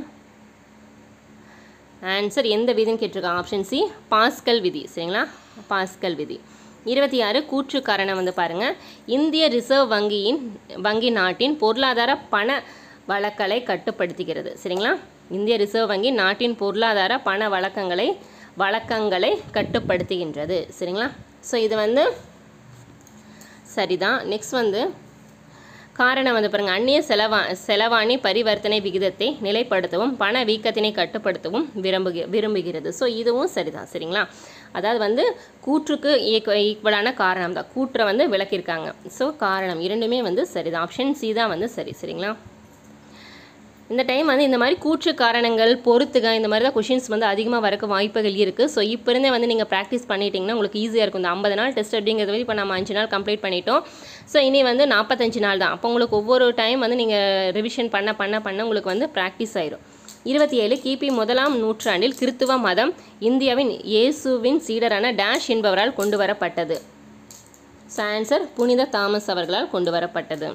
ஆன்சர் எந்த விதின்னு கேட்டிருக்காங்க. ஆப்ஷன் சி பாஸ்கல் விதி. சரிங்களா? பாஸ்கல் விதி. 26. கூற்று காரணம் வந்து பாருங்கள். இந்திய ரிசர்வ் வங்கி நாட்டின் பொருளாதார பண வழக்கலை கட்டுப்படுத்துகிறது. சரிங்களா? இந்திய ரிசர்வ் வங்கி நாட்டின் பொருளாதார பண வழக்கங்களை கட்டுப்படுத்துகின்றது. சரிங்களா? ஸோ இது வந்து சரிதான். நெக்ஸ்ட் வந்து காரணம் வந்து பாருங்கள். அந்நிய செலவாணி பரிவர்த்தனை விகிதத்தை நிலைப்படுத்தவும் பண வீக்கத்தினை கட்டுப்படுத்தவும் விரும்புகிறது. ஸோ இதுவும் சரிதான். சரிங்களா? அதாவது வந்து கூற்றுக்கு ஈக்குவலான காரணம் தான். கூற்றை வந்து விளக்கியிருக்காங்க. ஸோ காரணம் இரண்டுமே வந்து சரிதான். ஆப்ஷன் சி தான் வந்து சரி. சரிங்களா? இந்த டைம் வந்து இந்த மாதிரி கூற்று காரணங்கள் பொறுத்துக இந்த மாதிரி தான் கொஷின்ஸ் வந்து அதிகமாக வரக்கு வாய்ப்புகள் இருக்குது. ஸோ இப்போ இருந்தே வந்து நீங்கள் ப்ராக்டிஸ் பண்ணிட்டீங்கன்னா உங்களுக்கு ஈஸியாக இருக்கும். இந்த 50 நாள் டெஸ்ட் அப்படிங்கிறது வந்து இப்போ நம்ம 5 நாள் கம்ப்ளீட் பண்ணிட்டோம். ஸோ இனி வந்து 45 நாள் தான். அப்போ உங்களுக்கு ஒவ்வொரு டைம் வந்து நீங்கள் ரிவிஷன் பண்ண உங்களுக்கு வந்து ப்ராக்டிஸ் ஆயிரும். 27. கிபி 1ஆம் நூற்றாண்டில் கிறித்துவ மதம் இந்தியாவின் இயேசுவின் சீடரான டேஷ் என்பவரால் கொண்டு வரப்பட்டது. ஸோ ஆன்சர் புனித தாமஸ் அவர்களால் கொண்டு வரப்பட்டது.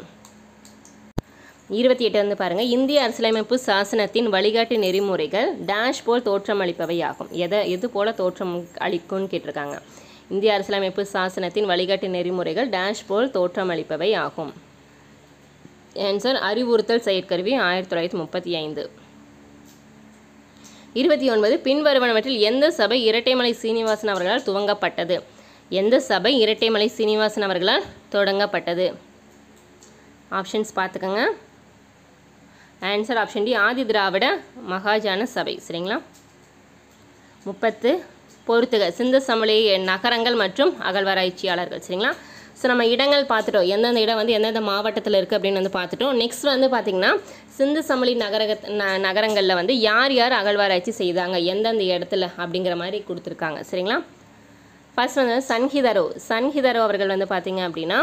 28 வந்து பாருங்கள். இந்திய அரசியலமைப்பு சாசனத்தின் வழிகாட்டு நெறிமுறைகள் டேஷ் போல் தோற்றம் அளிப்பவை ஆகும். எது போல் தோற்றம் அளிக்கும்னு கேட்டிருக்காங்க. இந்திய அரசியலமைப்பு சாசனத்தின் வழிகாட்டு நெறிமுறைகள் டேஷ் போல் தோற்றம் அளிப்பவை ஆகும். ஆன்சர் அறிவுறுத்தல் செயற்கருவி 1935. 29. பின்வருவனவற்றில் எந்த சபை இரட்டைமலை சீனிவாசன் அவர்களால் துவங்கப்பட்டது? எந்த சபை இரட்டைமலை சீனிவாசன் அவர்களால் தொடங்கப்பட்டது? ஆப்ஷன்ஸ் பார்த்துக்கோங்க. Answer option D Adi Dravida Mahajana Sabha. சரிங்களா? 30. பொறுத்துக சிந்து சமவெளி நகரங்கள் மற்றும் அகழ்வாராய்ச்சியாளர்கள். சரிங்களா? ஸோ நம்ம இடங்கள் பார்த்துட்டோம். எந்தெந்த இடம் வந்து எந்தெந்த மாவட்டத்தில் இருக்குது அப்படின்னு வந்து பார்த்துட்டோம். நெக்ஸ்ட் வந்து பார்த்திங்கன்னா சிந்து சமவெளி நகரங்களில் வந்து யார் அகழ்வாராய்ச்சி செய்தாங்க, எந்தெந்த இடத்துல அப்படிங்கிற மாதிரி கொடுத்துருக்காங்க. சரிங்களா? ஃபர்ஸ்ட் வந்து சன்ஹிதரோ அவர்கள் வந்து பார்த்திங்க அப்படின்னா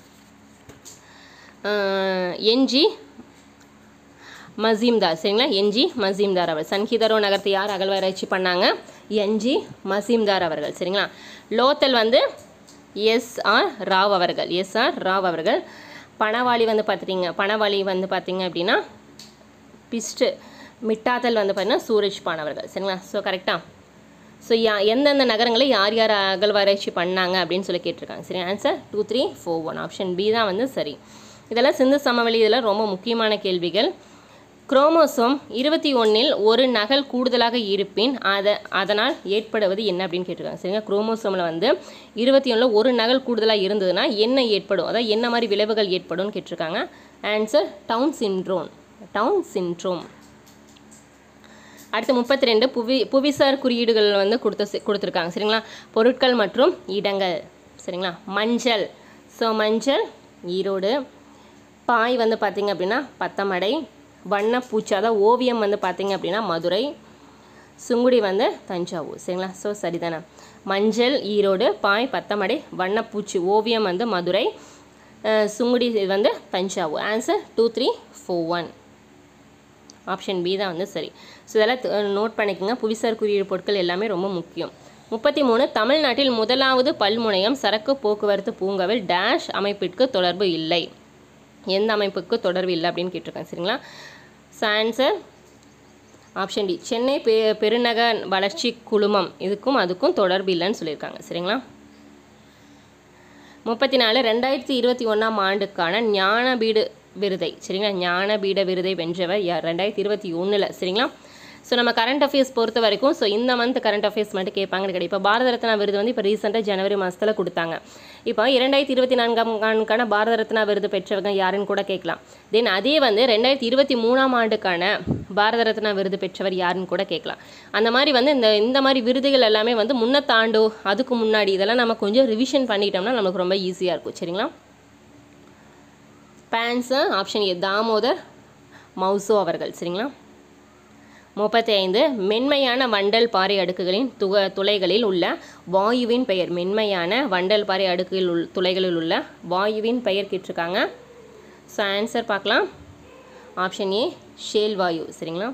என்ஜி மசீம்தார். சரிங்களா? என்ஜி மசீம்தார் அவர். சன்ஹிதரோ நகரத்தை யார் அகழ்வாராய்ச்சி பண்ணாங்க? என்ஜி மசீம்தார் அவர்கள். சரிங்களா? லோத்தல் வந்து எஸ்ஆர் ராவ் அவர்கள். பணவாளி வந்து பார்த்தீங்க அப்படின்னா மிட்டாத்தல் வந்து பார்த்தீங்கன்னா சூரஜ் பான் அவர்கள். சரிங்களா? ஸோ கரெக்டாக. ஸோ எந்தெந்த நகரங்களை யார் அகழ்வாராய்ச்சி பண்ணாங்க அப்படின்னு சொல்லி கேட்டிருக்காங்க. சரி, ஆன்சர் 2, 3, 4, 1. ஆப்ஷன் பி தான் வந்து சரி. இதெல்லாம் சிந்து சமவெளி இதெல்லாம் ரொம்ப முக்கியமான கேள்விகள். குரோமோசோம் 21 ஒரு நகல் கூடுதலாக இருப்பின் அதனால் ஏற்படுவது என்ன அப்படின்னு கேட்டிருக்காங்க. சரிங்களா? குரோமோசோமில் வந்து 21 ஒரு நகல் கூடுதலாக இருந்ததுன்னா என்ன ஏற்படும், அதாவது என்ன மாதிரி விளைவுகள் ஏற்படும்னு கேட்டிருக்காங்க. Answer Down syndrome. அடுத்து 32 புவிசார் குறியீடுகள் வந்து கொடுத்துருக்காங்க சரிங்களா. பொருட்கள் மற்றும் இடங்கள் சரிங்களா. மஞ்சள், ஸோ மஞ்சள் ஈரோடு. பாய் வந்து பார்த்திங்க அப்படின்னா பத்தமடை. வண்ணப்பூச்சி அதாவது ஓவியம் வந்து பார்த்திங்க அப்படின்னா மதுரை. சுங்குடி வந்து தஞ்சாவூர் சரிங்களா. ஸோ சரிதானே. மஞ்சள் ஈரோடு, பாய் பத்தமடை, வண்ணப்பூச்சி ஓவியம் வந்து மதுரை, சுங்குடி வந்து தஞ்சாவூர். ஆன்சர் 2, 3, 4, 1. ஆப்ஷன் பி தான் வந்து சரி. ஸோ இதெல்லாம் நோட் பண்ணிக்கோங்க. புவிசார் குறியீடு பொருட்கள் எல்லாமே ரொம்ப முக்கியம். 33 தமிழ்நாட்டில் முதலாவது பல்முனையம் சரக்கு போக்குவரத்து பூங்காவில் டேஷ் அமைப்பிற்கு தொடர்பு இல்லை. எந்த அமைப்புக்கு தொடர்பு இல்லை அப்படின்னு கேட்டிருக்கேன் சரிங்களா. So answer option D Chennai பெருநகர வளர்ச்சி குழுமம். இதுக்கும் அதுக்கும் தொடர்பு இல்லைன்னு சொல்லியிருக்காங்க சரிங்களா. 34 2021ஆம் ஆண்டுக்கான ஞானபீட விருதை சரிங்களா. ஞானபீட விருதை வென்றவர் யார் 2021 சரிங்களா. ஸோ நம்ம கரண்ட் அஃபேர்ஸ் பொறுத்த வரைக்கும் ஸோ இந்த மந்த் கரண்ட் அஃபேர்ஸ் மட்டும் கேட்பாங்கன்னு கிடையாது. இப்போ பாரத ரத்னா விருது வந்து இப்போ ரீசெண்டாக ஜனவரி மாதத்தில் கொடுத்தாங்க. இப்போ 2024ஆம் ஆண்டுக்கான பாரத ரத்னா விருது பெற்றவங்க யாருன்னு கூட கேட்கலாம். தென் அதே வந்து 2023ஆம் ஆண்டுக்கான பாரத ரத்னா விருது பெற்றவர் யாருன்னு கூட கேட்கலாம். அந்த மாதிரி வந்து இந்த மாதிரி விருதுகள் எல்லாமே வந்து முன்னத்தாண்டோ அதுக்கு முன்னாடி இதெல்லாம் நம்ம கொஞ்சம் ரிவிஷன் பண்ணிட்டோம்னா நமக்கு ரொம்ப ஈஸியாக இருக்கும் சரிங்களா. Answer option A Damodar Mauzo அவர்கள் சரிங்களா. 35 மென்மையான வண்டல் பாறை அடுக்குகளின் துளைகளில் உள்ள வாயுவின் பெயர். மென்மையான வண்டல் பாறை அடுக்குகளில் துளைகளில் உள்ள வாயுவின் பெயர் கேட்டிருக்காங்க. ஸோ ஆன்சர் பார்க்கலாம். ஆப்ஷன் ஏ ஷேல் வாயு சரிங்களா.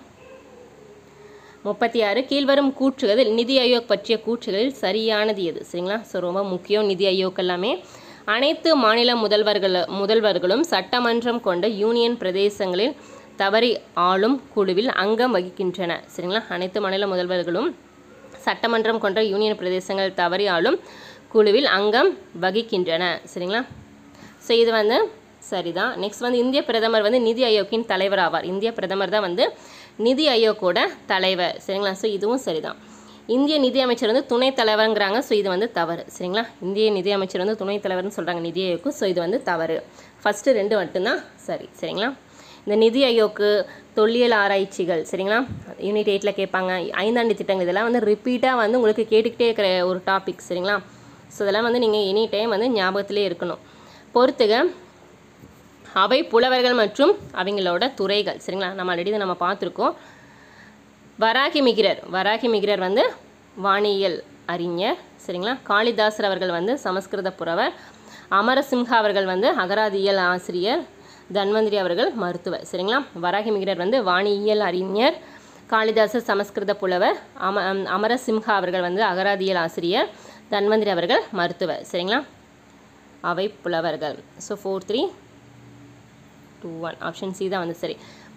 36 கீழ்வரும் கூற்றுகளில் நிதி ஆயோக் பற்றிய கூற்றுகளில் சரியானது எது சரிங்களா. ஸோ ரொம்ப முக்கியம் நிதி ஆயோக் எல்லாமே. அனைத்து மாநில முதல்வர்களும் சட்டமன்றம் கொண்ட யூனியன் பிரதேசங்களில் தவறி ஆளும் குழுவில் அங்கம் வகிக்கின்றன சரிங்களா. அனைத்து மாநில முதல்வர்களும் சட்டமன்றம் கொண்ட யூனியன் பிரதேசங்கள் தவறி ஆளும் குழுவில் அங்கம் வகிக்கின்றன சரிங்களா. ஸோ இது வந்து சரிதான். நெக்ஸ்ட் வந்து இந்திய பிரதமர் வந்து நிதி ஆயோக்கின் தலைவர் ஆவார். இந்திய பிரதமர் தான் வந்து நிதி ஆயோக்கோட தலைவர் சரிங்களா. ஸோ இதுவும் சரிதான். இந்திய நிதி அமைச்சர் வந்து துணைத் தலைவருங்கிறாங்க. ஸோ இது வந்து தவறு சரிங்களா. இந்திய நிதி அமைச்சர் வந்து துணைத் தலைவர்னு சொல்கிறாங்க நிதி ஆயோக்கு. ஸோ இது வந்து தவறு. ஃபஸ்ட்டு 2 மட்டும்தான் சரி சரிங்களா. இந்த நிதி ஆயோக்கு தொல்லியல் ஆராய்ச்சிகள் சரிங்களா. யூனிட் 8ல் கேட்பாங்க. 5ஆண்டு திட்டங்கள் இதெல்லாம் வந்து ரிப்பீட்டாக வந்து உங்களுக்கு கேட்டுக்கிட்டே இருக்கிற ஒரு டாபிக் சரிங்களா. ஸோ இதெல்லாம் வந்து நீங்கள் எனி டைம் வந்து ஞாபகத்திலே இருக்கணும். பொறுத்துக அவை புலவர்கள் மற்றும் அவங்களோட துறைகள் சரிங்களா. நம்ம ஆல்ரெடி இதை நம்ம பார்த்துருக்கோம். வராகி மிகிரர் வந்து வானியல் அறிஞர் சரிங்களா. காளிதாசர் அவர்கள் வந்து சமஸ்கிருத புலவர். அமரசிம்ஹா அவர்கள் வந்து அகராதியியல் ஆசிரியர். தன்வந்திரி அவர்கள் மருத்துவர் சரிங்களா. வராகி மிகிரர் வந்து வானியல் அறிஞர். காளிதாசர் சமஸ்கிருத புலவர். அமரசிம்ஹா அவர்கள் வந்து அகராதியியல் ஆசிரியர். தன்வந்திரி அவர்கள் மருத்துவர் சரிங்களா. அவை புலவர்கள். ஸோ 4, 3, 2, 1 ஆப்ஷன் சி தான் வந்து சரி.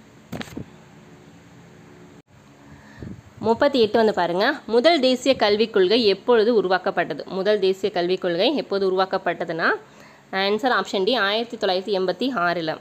38 வந்து பாருங்கள். முதல் தேசிய கல்விக் கொள்கை எப்பொழுது உருவாக்கப்பட்டது? முதல் தேசிய கல்விக் கொள்கை எப்போது உருவாக்கப்பட்டதுன்னா ஆன்சர் ஆப்ஷன் டி 1986.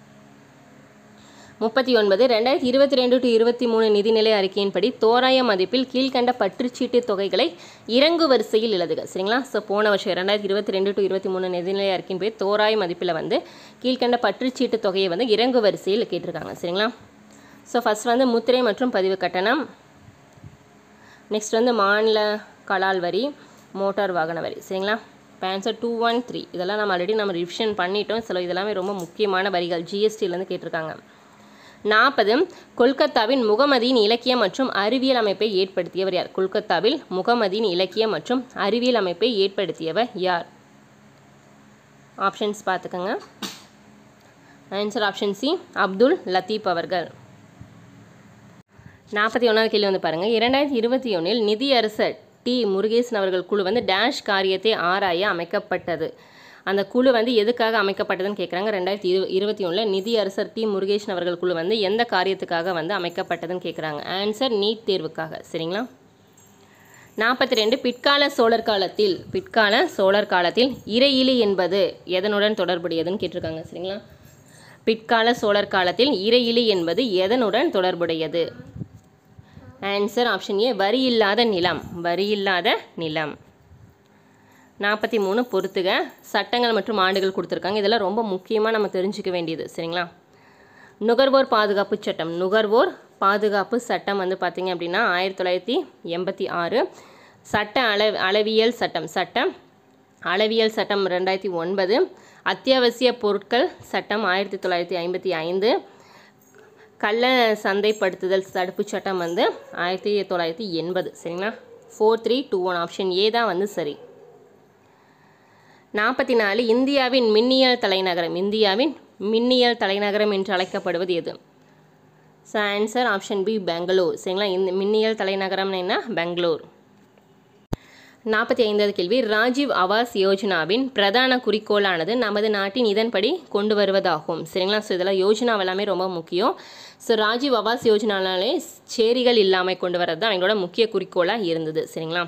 39 2022 to 23 நிதிநிலை அறிக்கையின்படி தோராய மதிப்பில் கீழ்கண்ட பற்றுச்சீட்டு தொகைகளை இறங்கு வரிசையில் எழுதுக சரிங்களா. ஸோ போன வருஷம் 2022 to 23 நிதிநிலை அறிக்கையின்படி தோராய மதிப்பில் வந்து கீழ்கண்ட பற்றுச்சீட்டு தொகையை வந்து இறங்கு வரிசையில் கேட்டிருக்காங்க சரிங்களா. ஸோ ஃபஸ்ட் வந்து முத்திரை மற்றும் பதிவு கட்டணம். நெக்ஸ்ட் வந்து மாநில கலால் வரி, மோட்டார் வாகன வரி சரிங்களா. ஆன்சர் 2, 1, 3 இதெல்லாம் நம்ம ஆல்ரெடி ரிவிஷன் பண்ணிட்டோம். சில இதெல்லாமே ரொம்ப முக்கியமான வரிகள் ஜிஎஸ்டியிலேருந்து கேட்டிருக்காங்க. 40 கொல்கத்தாவின் முகமதியின் இலக்கிய மற்றும் அறிவியல் அமைப்பை ஏற்படுத்தியவர் யார்? கொல்கத்தாவில் முகமதியின் இலக்கிய மற்றும் அறிவியல் அமைப்பை ஏற்படுத்தியவர் யார்? ஆப்ஷன்ஸ் பார்த்துக்கோங்க. Answer option C Abdul Latif அவர்கள். 41வது கேள்வி வந்து பாருங்கள். 2021 நிதியரசர் டி முருகேசன் அவர்கள் குழு வந்து டேஷ் காரியத்தை ஆராய அமைக்கப்பட்டது. அந்த குழு வந்து எதுக்காக அமைக்கப்பட்டதுன்னு கேட்குறாங்க. 2021 நிதியரசர் டி முருகேசன் அவர்கள் குழு வந்து எந்த காரியத்துக்காக வந்து அமைக்கப்பட்டதுன்னு கேட்குறாங்க. ஆன்சர் நீட் தேர்வுக்காக சரிங்களா. 42 பிற்கால சோழர் காலத்தில் இறையிலி என்பது எதனுடன் தொடர்புடையதுன்னு கேட்டிருக்காங்க சரிங்களா. பிற்கால சோழர் காலத்தில் இறையிலி என்பது எதனுடன் தொடர்புடையது? ஆன்சர் ஆப்ஷன் ஏ வரியில்லாத நிலம். 43 பொறுத்துக சட்டங்கள் மற்றும் ஆண்டுகள் கொடுத்துருக்காங்க. இதெல்லாம் ரொம்ப முக்கியமாக நம்ம தெரிஞ்சுக்க வேண்டியது சரிங்களா. நுகர்வோர் பாதுகாப்பு சட்டம் பாதுகாப்பு சட்டம் வந்து பார்த்திங்க அப்படின்னா 1986. சட்ட அளவியல் சட்டம் 2009. அத்தியாவசிய பொருட்கள் சட்டம் 1955. கள்ள சந்தைப்படுத்துதல் தடுப்பு சட்டம் வந்து 1980. சரிங்களா? 4321 ஆப்ஷன் ஏ தான் வந்து சரி. 44 இந்தியாவின் மின்னியல் தலைநகரம் என்று அழைக்கப்படுவது எது? So answer option B Bangalore. சரிங்களா? இந்த மின்னியல் தலைநகரம்னு என்ன? பெங்களூர். 45வது கேள்வி, ராஜீவ் ஆவாஸ் யோஜனாவின் பிரதான குறிக்கோளானது நமது நாட்டின் இதன்படி கொண்டு வருவதாகும். சரிங்களா? ஸோ இதெல்லாம் யோஜனா எல்லாமே ரொம்ப முக்கியம். ஸோ ராஜீவ் ஆவாஸ் யோஜனாலே சேரிகள் இல்லாமல் கொண்டு வரது தான் அவங்களோட முக்கிய குறிக்கோளாக இருந்தது. சரிங்களா?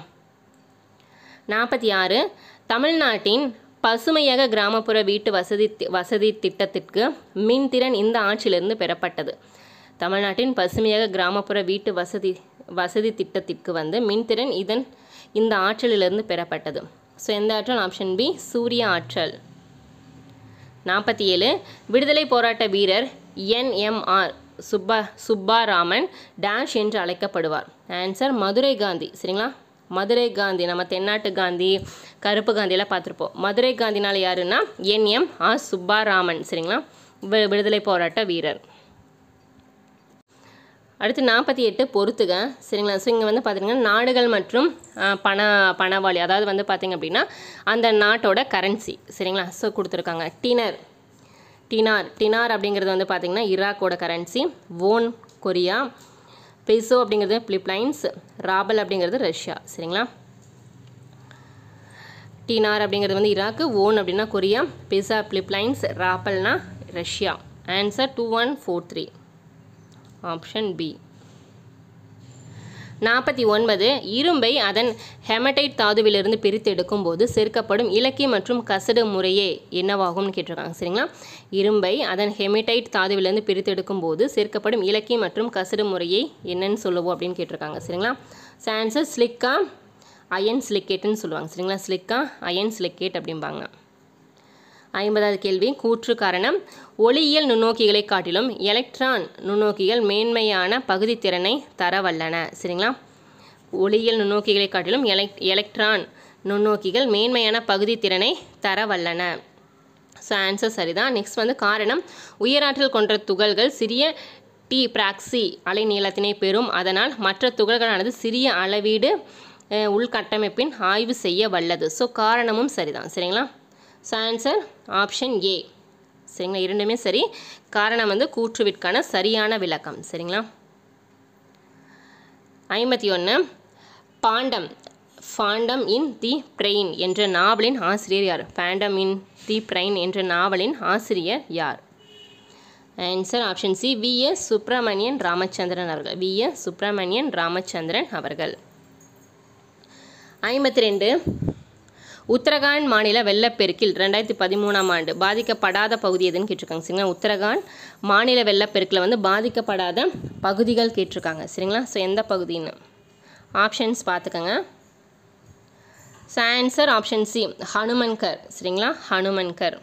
46 தமிழ்நாட்டின் பசுமையக கிராமப்புற வீட்டு வசதி திட்டத்திற்கு மின்திறன் இந்த ஆட்சியிலிருந்து பெறப்பட்டது. தமிழ்நாட்டின் பசுமையக கிராமப்புற வீட்டு வசதி திட்டத்திற்கு வந்து மின்திறன் இந்த ஆற்றலிலிருந்து பெறப்பட்டது. ஸோ எந்த ஆற்றல்? ஆப்ஷன் பி சூரிய ஆற்றல். 47 விடுதலை போராட்ட வீரர் NMR சுப்பாராமன் டேஷ் என்று அழைக்கப்படுவார். ஆன்சர் மதுரை காந்தி. சரிங்களா? மதுரை காந்தி, நம்ம தென்னாட்டு காந்தி, கருப்பு காந்தியெல்லாம் பார்த்துருப்போம். மதுரை காந்தினால யாருன்னா NMR சுப்பாராமன். சரிங்களா? விடுதலை போராட்ட வீரர். அடுத்து 48 பொறுத்துக. சரிங்களா? ஸோ இங்கே வந்து பார்த்திங்கன்னா நாடுகள் மற்றும் பணவாளி, அதாவது வந்து பார்த்திங்க அப்படின்னா அந்த நாட்டோட கரன்சி. சரிங்களா? ஸோ கொடுத்துருக்காங்க. டினார் அப்படிங்கிறது வந்து பார்த்திங்கன்னா ஈராக்கோட கரன்சி. Won Korea. பெசோ அப்படிங்கிறது பிலிப்பைன்ஸ். ராபல் அப்படிங்கிறது ரஷ்யா. சரிங்களா? டினார் அப்படிங்கிறது வந்து ஈராக்கு, ஓன் அப்படின்னா கொரியா, பெசா பிலிப்பைன்ஸ், ராபல்னா ரஷ்யா. Answer 2143 option B. 49 இரும்பை அதன் ஹெமடைட் தாதுவிலிருந்து பிரித்து எடுக்கும் போது சேர்க்கப்படும் இலக்கி மற்றும் கசடு முறையே என்னவாகும்னு கேட்டிருக்காங்க. சரிங்களா? இரும்பை அதன் ஹெமடைட் தாதுவிலிருந்து பிரித்து எடுக்கும் போது சேர்க்கப்படும் இலக்கி மற்றும் கசடு முறையை என்னன்னு சொல்லுவோம் அப்படின்னு கேட்டிருக்காங்க. சரிங்களா? ஆன்சர் சிலிக்கா அயன் சிலிக்கேட்டுன்னு சொல்லுவாங்க. சரிங்களா? சிலிக்கா அயன் சிலிக்கேட் அப்படிம்பாங்க. 50வது கேள்வி, கூற்று காரணம். ஒளியியல் நுண்ணோக்கிகளை காட்டிலும் எலக்ட்ரான் நுண்ணோக்கிகள் மேன்மையான பகுதித்திறனை தரவல்லன. சரிங்களா? ஒளியியல் நுண்ணோக்கிகளை காட்டிலும் எலக்ட்ரான் நுண்ணோக்கிகள் மேன்மையான பகுதித்திறனை தரவல்லன. ஸோ ஆன்சர் சரிதான். நெக்ஸ்ட் வந்து காரணம். உயராற்றல் கொண்ட துகள்கள் சிறிய ப்ராக்சி அலைநீளத்தினை பெறும். அதனால் மற்ற துகள்களானது சிறிய அளவீடு உள்கட்டமைப்பின் ஆய்வு செய்ய வல்லது. ஸோ காரணமும் சரிதான். சரிங்களா? So answer option A. சரிங்களா? இரண்டுமே சரி. காரணம் வந்து கூற்றுவிற்கான சரியான விளக்கம். சரிங்களா? 51 ஃபாண்டம் இன் தி பிரெயின் என்ற நாவலின் ஆசிரியர் யார்? ஃபாண்டம் இன் தி பிரெயின் என்ற நாவலின் ஆசிரியர் யார்? Answer option C V.S. Subramanian Ramachandran அவர்கள். V.S. சுப்பிரமணியன் ராமச்சந்திரன் அவர்கள். 52 உத்தரகாண்ட் மாநில வெள்ளப்பெருக்கில் 2013ஆம் ஆண்டு பாதிக்கப்படாத பகுதி எதுன்னு கேட்டிருக்காங்க. சரிங்களா? உத்தரகாண்ட் மாநில வெள்ளப்பெருக்கில் வந்து பாதிக்கப்படாத பகுதிகள் கேட்டிருக்காங்க. சரிங்களா? ஸோ எந்த பகுதின்னு ஆப்ஷன்ஸ் பார்த்துக்கோங்க. So answer option C Hanumangarh. சரிங்களா? ஹனுமன்கர்.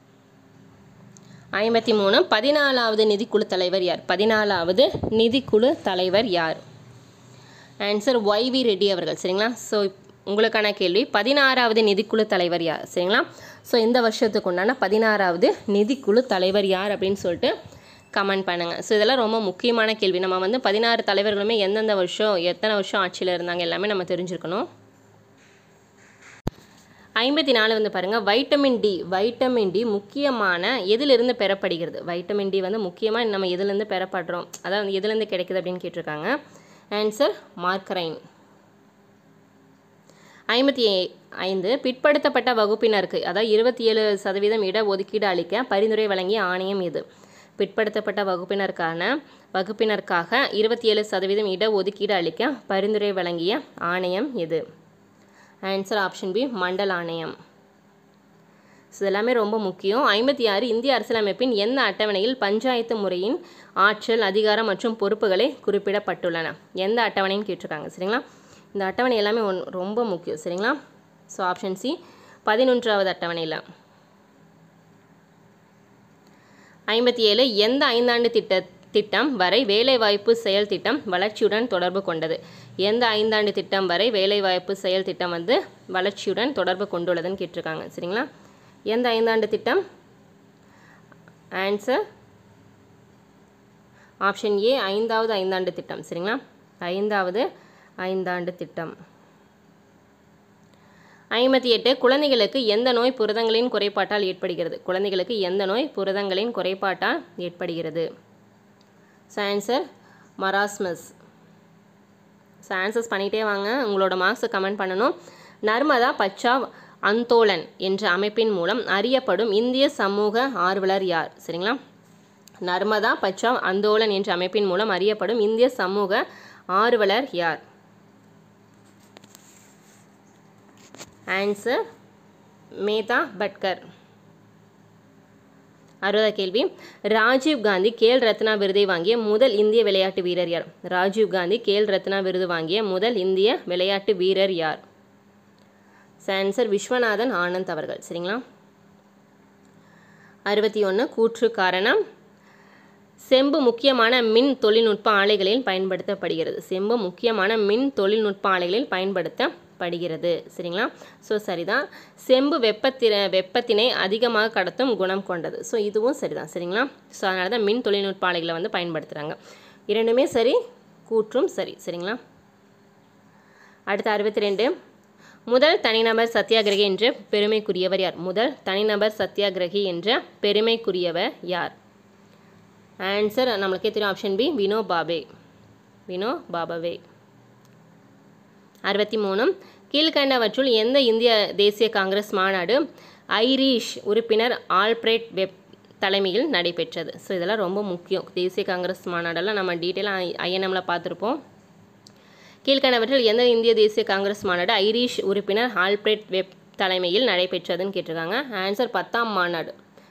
53 14வது நிதிக்குழு தலைவர் யார்? 14வது நிதிக்குழு தலைவர் யார்? Answer Y.V. ரெட்டி அவர்கள். சரிங்களா? ஸோ உங்களுக்கான கேள்வி, 16வது நிதிக்குழு தலைவர் யார்? சரிங்களா? ஸோ இந்த வருஷத்துக்கு உண்டான 16வது நிதிக்குழு தலைவர் யார் அப்படின்னு சொல்லிட்டு கமெண்ட் பண்ணுங்கள். ஸோ இதெல்லாம் ரொம்ப முக்கியமான கேள்வி. நம்ம வந்து 16 தலைவர்களுமே எந்தெந்த வருஷம் எத்தனை வருஷம் ஆட்சியில் இருந்தாங்க எல்லாமே நம்ம தெரிஞ்சுருக்கணும். 54 வந்து பாருங்கள், வைட்டமின் டி முக்கியமான எதிலிருந்து பெறப்படுகிறது? வைட்டமின் டி வந்து முக்கியமாக நம்ம எதுலேருந்து பெறப்படுறோம், அதாவது எதுலேருந்து கிடைக்குது அப்படின்னு கேட்டிருக்காங்க. ஆன்சர் மார்கரைன். 55 பிற்படுத்தப்பட்ட வகுப்பினருக்கு, அதாவது 27% இட ஒதுக்கீடு அளிக்க பரிந்துரை வழங்கிய ஆணையம் எது? பிற்படுத்தப்பட்ட வகுப்பினருக்காக 27% இட ஒதுக்கீடு அளிக்க பரிந்துரை வழங்கிய ஆணையம் எது? ஆன்சர் ஆப்ஷன் பி மண்டல் ஆணையம். ஸோ எல்லாமே ரொம்ப முக்கியம். 56 இந்திய அரசியலமைப்பின் எந்த அட்டவணையில் பஞ்சாயத்து முறையின் ஆற்றல், அதிகாரம் மற்றும் பொறுப்புகளை குறிப்பிடப்பட்டுள்ளன? எந்த அட்டவணைன்னு கேட்டிருக்காங்க. சரிங்களா? இந்த அட்டவணை எல்லாமே ரொம்ப முக்கியம். சரிங்களா? ஸோ ஆப்ஷன் சி 11வது அட்டவணையில். 57 எந்த 5 ஆண்டு திட்டம் வரை வேலைவாய்ப்பு செயல் திட்டம் வளர்ச்சியுடன் தொடர்பு கொண்டது? எந்த 5 ஆண்டு திட்டம் வரை வேலைவாய்ப்பு செயல் திட்டம் வந்து வளர்ச்சியுடன் தொடர்பு கொண்டுள்ளதுன்னு கேட்டிருக்காங்க. சரிங்களா? எந்த 5 ஆண்டு திட்டம்? ஆன்சர் ஆப்ஷன் ஏ, 5வது 5 ஆண்டு திட்டம். சரிங்களா? 5வது 5 ஆண்டு திட்டம். 58 குழந்தைகளுக்கு எந்த நோய் புரதங்களின் குறைபாட்டால் ஏற்படுகிறது? குழந்தைகளுக்கு எந்த நோய் புரதங்களின் குறைபாட்டால் ஏற்படுகிறது? Answer marasmus. ஆன்சர்ஸ் பண்ணிகிட்டே வாங்க, உங்களோட மார்க்ஸை கமெண்ட் பண்ணணும். நர்மதா பச்சாவ் அந்தோலன் என்ற அமைப்பின் மூலம் அறியப்படும் இந்திய சமூக ஆர்வலர் யார்? சரிங்களா? நர்மதா பச்சாவ் அந்தோலன் என்ற அமைப்பின் மூலம் அறியப்படும் இந்திய சமூக ஆர்வலர் யார்? ஆன்சர் மேதா பட்கர். 60வது கேள்வி, ராஜீவ் காந்தி கேல் ரத்னா விருதை வாங்கிய முதல் இந்திய விளையாட்டு வீரர் யார்? ராஜீவ் காந்தி கேல் ரத்னா விருது வாங்கிய முதல் இந்திய விளையாட்டு வீரர் யார்? ஆன்சர் விஸ்வநாதன் ஆனந்த் அவர்கள். சரிங்களா? 61 கூற்று காரணம். செம்பு முக்கியமான மின் தொழில்நுட்ப ஆலைகளில் பயன்படுத்தப்படுகிறது. செம்பு முக்கியமான மின் தொழில்நுட்ப ஆலைகளில் பயன்படுத்தப்படுகிறது. சரிங்களா? ஸோ சரிதான். செம்பு வெப்பத்தினை அதிகமாக கடத்தும் குணம் கொண்டது. ஸோ இதுவும் சரிதான். சரிங்களா? ஸோ அதனால தான் மின் தொழில்நுட்ப ஆலைகளை வந்து பயன்படுத்துகிறாங்க. இரண்டுமே சரி, கூற்றும் சரி. சரிங்களா? அடுத்து 62 முதல் தனிநபர் சத்தியாகிரகி என்ற பெருமைக்குரியவர் யார்? முதல் தனிநபர் சத்தியாகிரகி என்ற பெருமைக்குரியவர் யார்? ஆன்சர் நம்மளுக்கே தெரியும், ஆப்ஷன் பி, வினோ பாபவே. 63 கீழ்கண்டவற்றுள் எந்த இந்திய தேசிய காங்கிரஸ் மாநாடு ஐரிஷ் உறுப்பினர் ஆல்பிரட் வெப் தலைமையில் நடைபெற்றது? ஸோ இதெல்லாம் ரொம்ப முக்கியம். தேசிய காங்கிரஸ் மாநாடெல்லாம் நம்ம டீட்டெயிலாக ஐஎன்எம்மில் பார்த்துருப்போம். கீழ்கண்டவற்றில் எந்த இந்திய தேசிய காங்கிரஸ் மாநாடு ஐரிஷ் உறுப்பினர் ஆல்பிரட் வெப் தலைமையில் நடைபெற்றதுன்னு கேட்டிருக்காங்க. ஆன்சர் 10ஆம் மாநாடு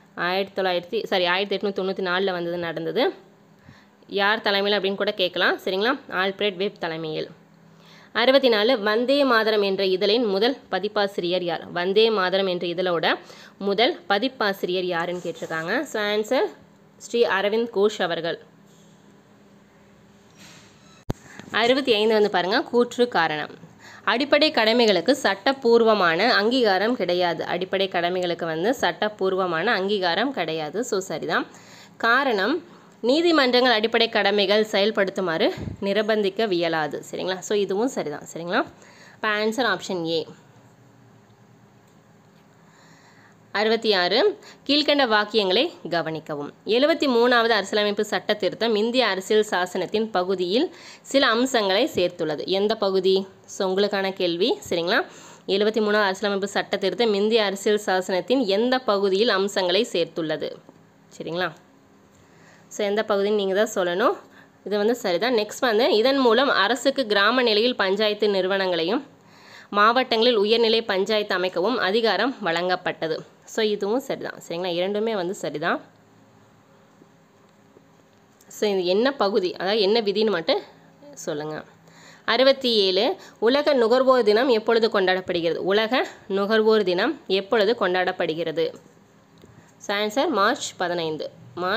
1894 வந்தது நடந்தது. யார் தலைமையில் அப்படின்னு கூட கேட்கலாம். சரிங்களா? ஆல்பிரட் வெப் தலைமையில். 64 வந்தே மாதரம் என்ற இதழின் முதல் பதிப்பாசிரியர் யார்? வந்தே மாதரம் என்ற இதழோட முதல் பதிப்பாசிரியர் யாருன்னு கேட்டிருக்காங்க. ஸோ ஆன்சர் ஸ்ரீ அரவிந்த் கோஷ் அவர்கள். 65 வந்து பாருங்கள், கூற்று காரணம். அடிப்படை கடமைகளுக்கு சட்டப்பூர்வமான அங்கீகாரம் கிடையாது. அடிப்படை கடமைகளுக்கு வந்து சட்டப்பூர்வமான அங்கீகாரம் கிடையாது. ஸோ சரிதான். காரணம், நீதிமன்றங்கள் அடிப்படை கடமைகள் செயல்படுத்துமாறு நிர்பந்திக்கவியலாது. சரிங்களா? ஸோ இதுவும் சரிதான். சரிங்களா? இப்போ ஆன்சர் ஆப்ஷன் ஏ. 66 கீழ்கண்ட வாக்கியங்களை கவனிக்கவும். 73வது அரசியலமைப்பு சட்ட திருத்தம் இந்திய அரசியல் சாசனத்தின் பகுதியில் சில அம்சங்களை சேர்த்துள்ளது. எந்த பகுதி? ஸோ உங்களுக்கான கேள்வி. சரிங்களா? 73வது அரசியலமைப்பு சட்ட திருத்தம் இந்திய அரசியல் சாசனத்தின் எந்த பகுதியில் அம்சங்களை சேர்த்துள்ளது? சரிங்களா? ஸோ எந்த பகுதின்னு நீங்கள் தான் சொல்லணும். இது வந்து சரிதான். நெக்ஸ்ட் வந்து இதன் மூலம் அரசுக்கு கிராம நிலையில் பஞ்சாயத்து நிறுவனங்களையும் மாவட்டங்களில் உயர்நிலை பஞ்சாயத்து அமைக்கவும் அதிகாரம் வழங்கப்பட்டது. ஸோ இதுவும் சரிதான். சரிங்களா? இரண்டுமே வந்து சரிதான். ஸோ இது என்ன பகுதி, அதாவது என்ன விதின்னு மட்டும் சொல்லுங்கள். 67 உலக நுகர்வோர் தினம் எப்பொழுது கொண்டாடப்படுகிறது? உலக நுகர்வோர் தினம் எப்பொழுது கொண்டாடப்படுகிறது? So answer March 15.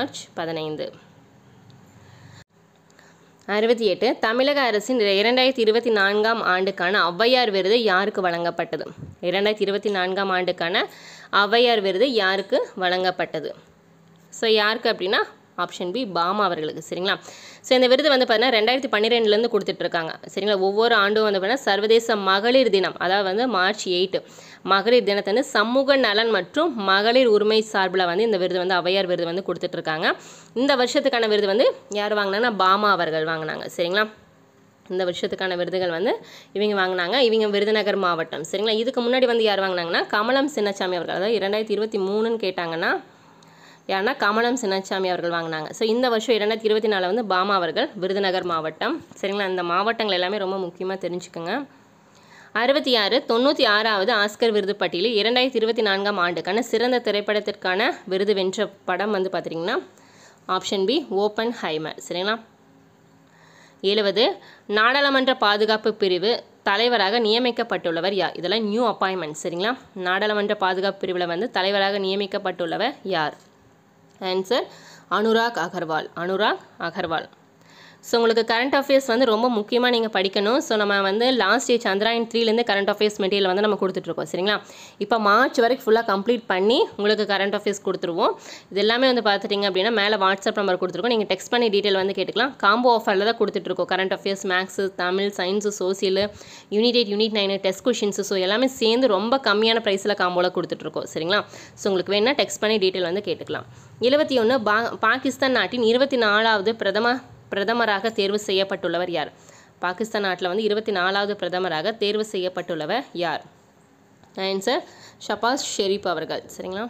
68 தமிழக அரசின் 2024ஆம் ஆண்டுக்கான ஔவையார் விருது யாருக்கு வழங்கப்பட்டது? 2024ஆம் ஆண்டுக்கான ஔவையார் விருது யாருக்கு வழங்கப்பட்டது? ஸோ யாருக்கு அப்படின்னா ஆப்ஷன் பி, பாமா அவர்களுக்கு. சரிங்களா? ஸோ இந்த விருது வந்து பார்த்தீங்கன்னா 2012லேருந்து கொடுத்துட்ருக்காங்க. சரிங்களா? ஒவ்வொரு ஆண்டும் வந்து பார்த்தீங்கன்னா சர்வதேச மகளிர் தினம், அதாவது வந்து மார்ச் 8 மகளிர் தினத்தை வந்து சமூக நலன் மற்றும் மகளிர் உரிமை சார்பில் வந்து இந்த விருது வந்து ஔவையார் விருது வந்து கொடுத்துட்ருக்காங்க. இந்த வருஷத்துக்கான விருது வந்து யார் வாங்கினாங்கன்னா பாமா அவர்கள் வாங்கினாங்க. சரிங்களா? இந்த வருஷத்துக்கான விருதுகள் வந்து இவங்க வாங்கினாங்க. இவங்க விருதுநகர் மாவட்டம். சரிங்களா? இதுக்கு முன்னாடி வந்து யார் வாங்கினாங்கன்னா கமலம் சின்னசாமி அவர்கள். அதாவது 2023ன்னு கேட்டாங்கன்னா யாருன்னா கமலம் சின்னசாமி அவர்கள் வாங்கினாங்க. ஸோ இந்த வருஷம் 2024 வந்து பாமா அவர்கள், விருதுநகர் மாவட்டம். சரிங்களா? இந்த மாவட்டங்கள் எல்லாமே ரொம்ப முக்கியமாக தெரிஞ்சுக்கோங்க. 66 96வது ஆஸ்கர் விருது பட்டியலில் 2024ஆம் ஆண்டுக்கான சிறந்த திரைப்படத்திற்கான விருது வென்ற படம் வந்து பார்த்திங்கன்னா ஆப்ஷன் பி, ஓப்பன் ஹைமர். சரிங்களா? 70 நாடாளுமன்ற பாதுகாப்பு பிரிவு தலைவராக நியமிக்கப்பட்டுள்ளவர் யார்? இதெல்லாம் நியூ அப்பாயின்மெண்ட். சரிங்களா? நாடாளுமன்ற பாதுகாப்பு பிரிவில் வந்து தலைவராக நியமிக்கப்பட்டுள்ளவர் யார்? ஆன்சர் அனுராக் அகர்வால். ஸோ உங்களுக்கு கரண்ட் அஃபேர்ஸ் வந்து ரொம்ப முக்கியமாக நீங்கள் படிக்கணும். ஸோ நம்ம வந்து லாஸ்ட் இயர் சந்திராயன் 3லேருந்து கரண்ட் அஃபேர்ஸ் மெட்டீரியல் வந்து நம்ம கொடுத்துட்ருக்கோம் சரிங்களா. இப்போ மார்ச் வரைக்கும் ஃபுல்லாக கம்ப்ளீட் பண்ணி உங்களுக்கு கரண்ட் அஃபேர்ஸ் கொடுத்துருவோம். இது எல்லாமே வந்து பார்த்துட்டிங்க அப்படின்னா மேலே வாட்ஸ்அப் நம்பர் கொடுத்துருக்கோம். நீங்கள் டெக்ஸ்ட் பண்ணி டீட்டெயில் வந்து கேட்டுக்கலாம். காம்போ ஆஃபரில் தான் கொடுத்துட்ருக்கோம். Current affairs, maths, Tamil, science, social, unit 8, unit 9 test questions, so எல்லாமே சேர்ந்து ரொம்ப கம்மியான ப்ரைஸில் காம்போவில் கொடுத்துட்ருக்கோம் சரிங்களா. ஸோ உங்களுக்கு வேணால் டெக்ஸ்ட் பண்ணி டீட்டெயில் வந்து கேட்டுக்கலாம். 21 பாகிஸ்தான் நாட்டின் 24வது பிரதமராக தேர்வு செய்யப்பட்டுள்ளவர் யார்? பாகிஸ்தான் நாட்டில் வந்து 24வது பிரதமராக தேர்வு செய்யப்பட்டுள்ளவர் யார்? ஆன்சர் ஷபாஸ் ஷெரீப் அவர்கள் சரிங்களா.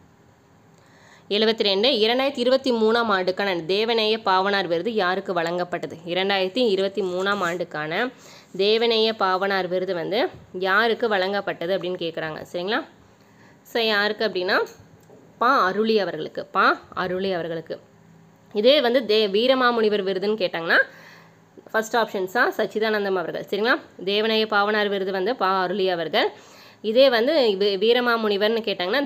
72 2023ஆம் ஆண்டுக்கான தேவநேய பாவனார் விருது யாருக்கு வழங்கப்பட்டது? 2023ஆம் ஆண்டுக்கான தேவநேய பாவனார் விருது வந்து யாருக்கு வழங்கப்பட்டது அப்படின்னு கேட்குறாங்க சரிங்களா. ஸோ யாருக்கு அப்படின்னா பா அருளி அவர்களுக்கு. இதே வந்து வீரமாமுனிவர் விருதுன்னு கேட்டாங்கன்னா ஃபர்ஸ்ட் ஆப்ஷன்ஸா சச்சிதானந்தம் அவர்கள் சரிங்களா. தேவநேய பாவனார் விருது வந்து பா அருளி அவர்கள். இதே வந்து வீரமாமுனிவர்னு கேட்டாங்கன்னா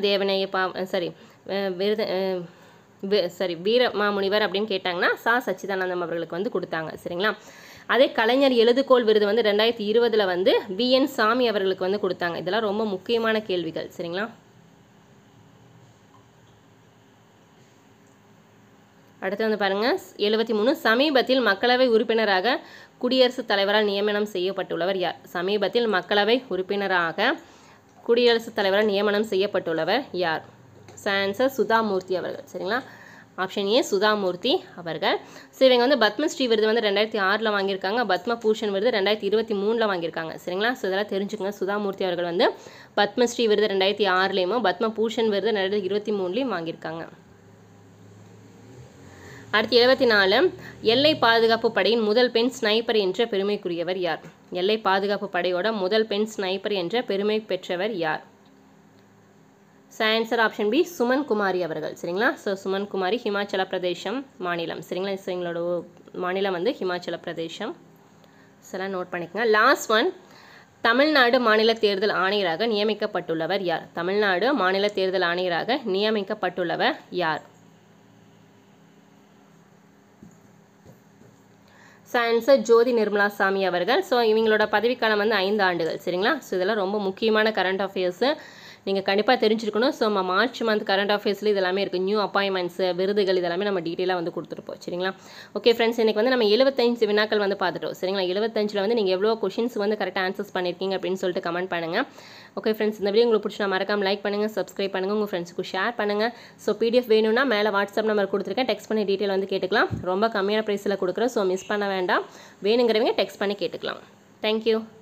வீரமாமுனிவர் அப்படின்னு கேட்டாங்கன்னா சச்சிதானந்தம் அவர்களுக்கு வந்து கொடுத்தாங்க சரிங்களா. அதே கலைஞர் எழுதுகோள் விருது வந்து 2020 வந்து VN சாமி அவர்களுக்கு வந்து கொடுத்தாங்க. இதெல்லாம் ரொம்ப முக்கியமான கேள்விகள் சரிங்களா. அடுத்து வந்து பாருங்கள் 73 சமீபத்தில் மக்களவை உறுப்பினராக குடியரசுத் தலைவரால் நியமனம் செய்யப்பட்டுள்ளவர் யார்? சமீபத்தில் மக்களவை உறுப்பினராக குடியரசுத் தலைவரால் நியமனம் செய்யப்பட்டுள்ளவர் யார்? ஆன்சர் சுதாமூர்த்தி அவர்கள் சரிங்களா. ஆப்ஷன் ஏ சுதாமூர்த்தி அவர்கள். ஸோ இவங்க வந்து பத்மஸ்ரீ விருது வந்து 2006 வாங்கியிருக்காங்க. பத்ம பூஷன் விருது 2023 வாங்கியிருக்காங்க சரிங்களா. ஸோ இதெல்லாம் தெரிஞ்சுக்கோங்க. சுதாமூர்த்தி அவர்கள் வந்து பத்மஸ்ரீ விருது 2006 பத்ம பூஷன் விருது 2023 வாங்கியிருக்காங்க. அடுத்து 74 எல்லை பாதுகாப்பு படையின் முதல் பெண் ஸ்னைப்பர் என்ற பெருமைக்குரியவர் யார்? எல்லை பாதுகாப்பு படையோட முதல் பெண் ஸ்னைப்பர் என்ற பெருமை பெற்றவர் யார்? Answer option B Suman Kumari அவர்கள் சரிங்களா. ஸோ சுமன் குமாரி ஹிமாச்சல பிரதேசம் மாநிலம் சரிங்களா. ஸோ எங்களோட மாநிலம் வந்து ஹிமாச்சல பிரதேசம். இதெல்லாம் நோட் பண்ணிக்கோங்க. லாஸ்ட் ஒன் தமிழ்நாடு மாநில தேர்தல் ஆணையராக நியமிக்கப்பட்டுள்ளவர் யார்? தமிழ்நாடு மாநில தேர்தல் ஆணையராக நியமிக்கப்பட்டுள்ளவர் யார்? ஆன்சர் ஜோதி நிர்மலா சாமி அவர்கள். ஸோ இவங்களோட பதவிக்காலம் வந்து 5 ஆண்டுகள் சரிங்களா. ஸோ இதெல்லாம் ரொம்ப முக்கியமான கரண்ட் அஃபேர்ஸு நீங்கள் கண்டிப்பாக தெரிஞ்சிருக்கணும். ஸோ நம்ம மார்ச் மந்த் கரண்ட் அஃபேர்ஸில் இதெல்லாமே இருக்குது. நியூ அப்பாயின்மெண்ட்ஸு, விருதுகள் இதெல்லாமே நம்ம டீட்டெயிலாக வந்து கொடுத்துருப்போம் சரிங்களா. ஓகே ஃப்ரெண்ட்ஸ், இன்றைக்கி வந்து நம்ம 75 வினாக்கள் வந்து பார்த்துட்டோம் சரிங்களா. 75ல் வந்து நீங்கள் எவ்வளோ கொஷின்ஸ் வந்து கரெக்டாக ஆன்சர்ஸ் பண்ணியிருக்கீங்க அப்படின்னு சொல்லிட்டு கமெண்ட் பண்ணுங்கள். ஓகே ஃப்ரெண்ட்ஸ், இந்த வீடியோ உங்களுக்கு பிடிச்சா மறக்காம லைக் பண்ணுங்கள், சப்ஸ்கிரைப் பண்ணுங்கள், உங்கள் ஃப்ரெண்ட்ஸுக்கு ஷேர் பண்ணுங்கள். ஸோ PDF வேணும்னா மேலே வாட்ஸ்அப் நம்பர் கொடுத்துருக்கேன். டெக்ஸ்ட் பண்ணி டீட்டெயில் வந்து கேட்டுக்கலாம். ரொம்ப கம்மியான ப்ரைஸில் கொடுக்குறோம். ஸோ மிஸ் பண்ண வேண்டாம். வேணுங்கிறவங்க டெக்ஸ்ட் பண்ணி கேட்டுக்கலாம். தேங்க்யூ.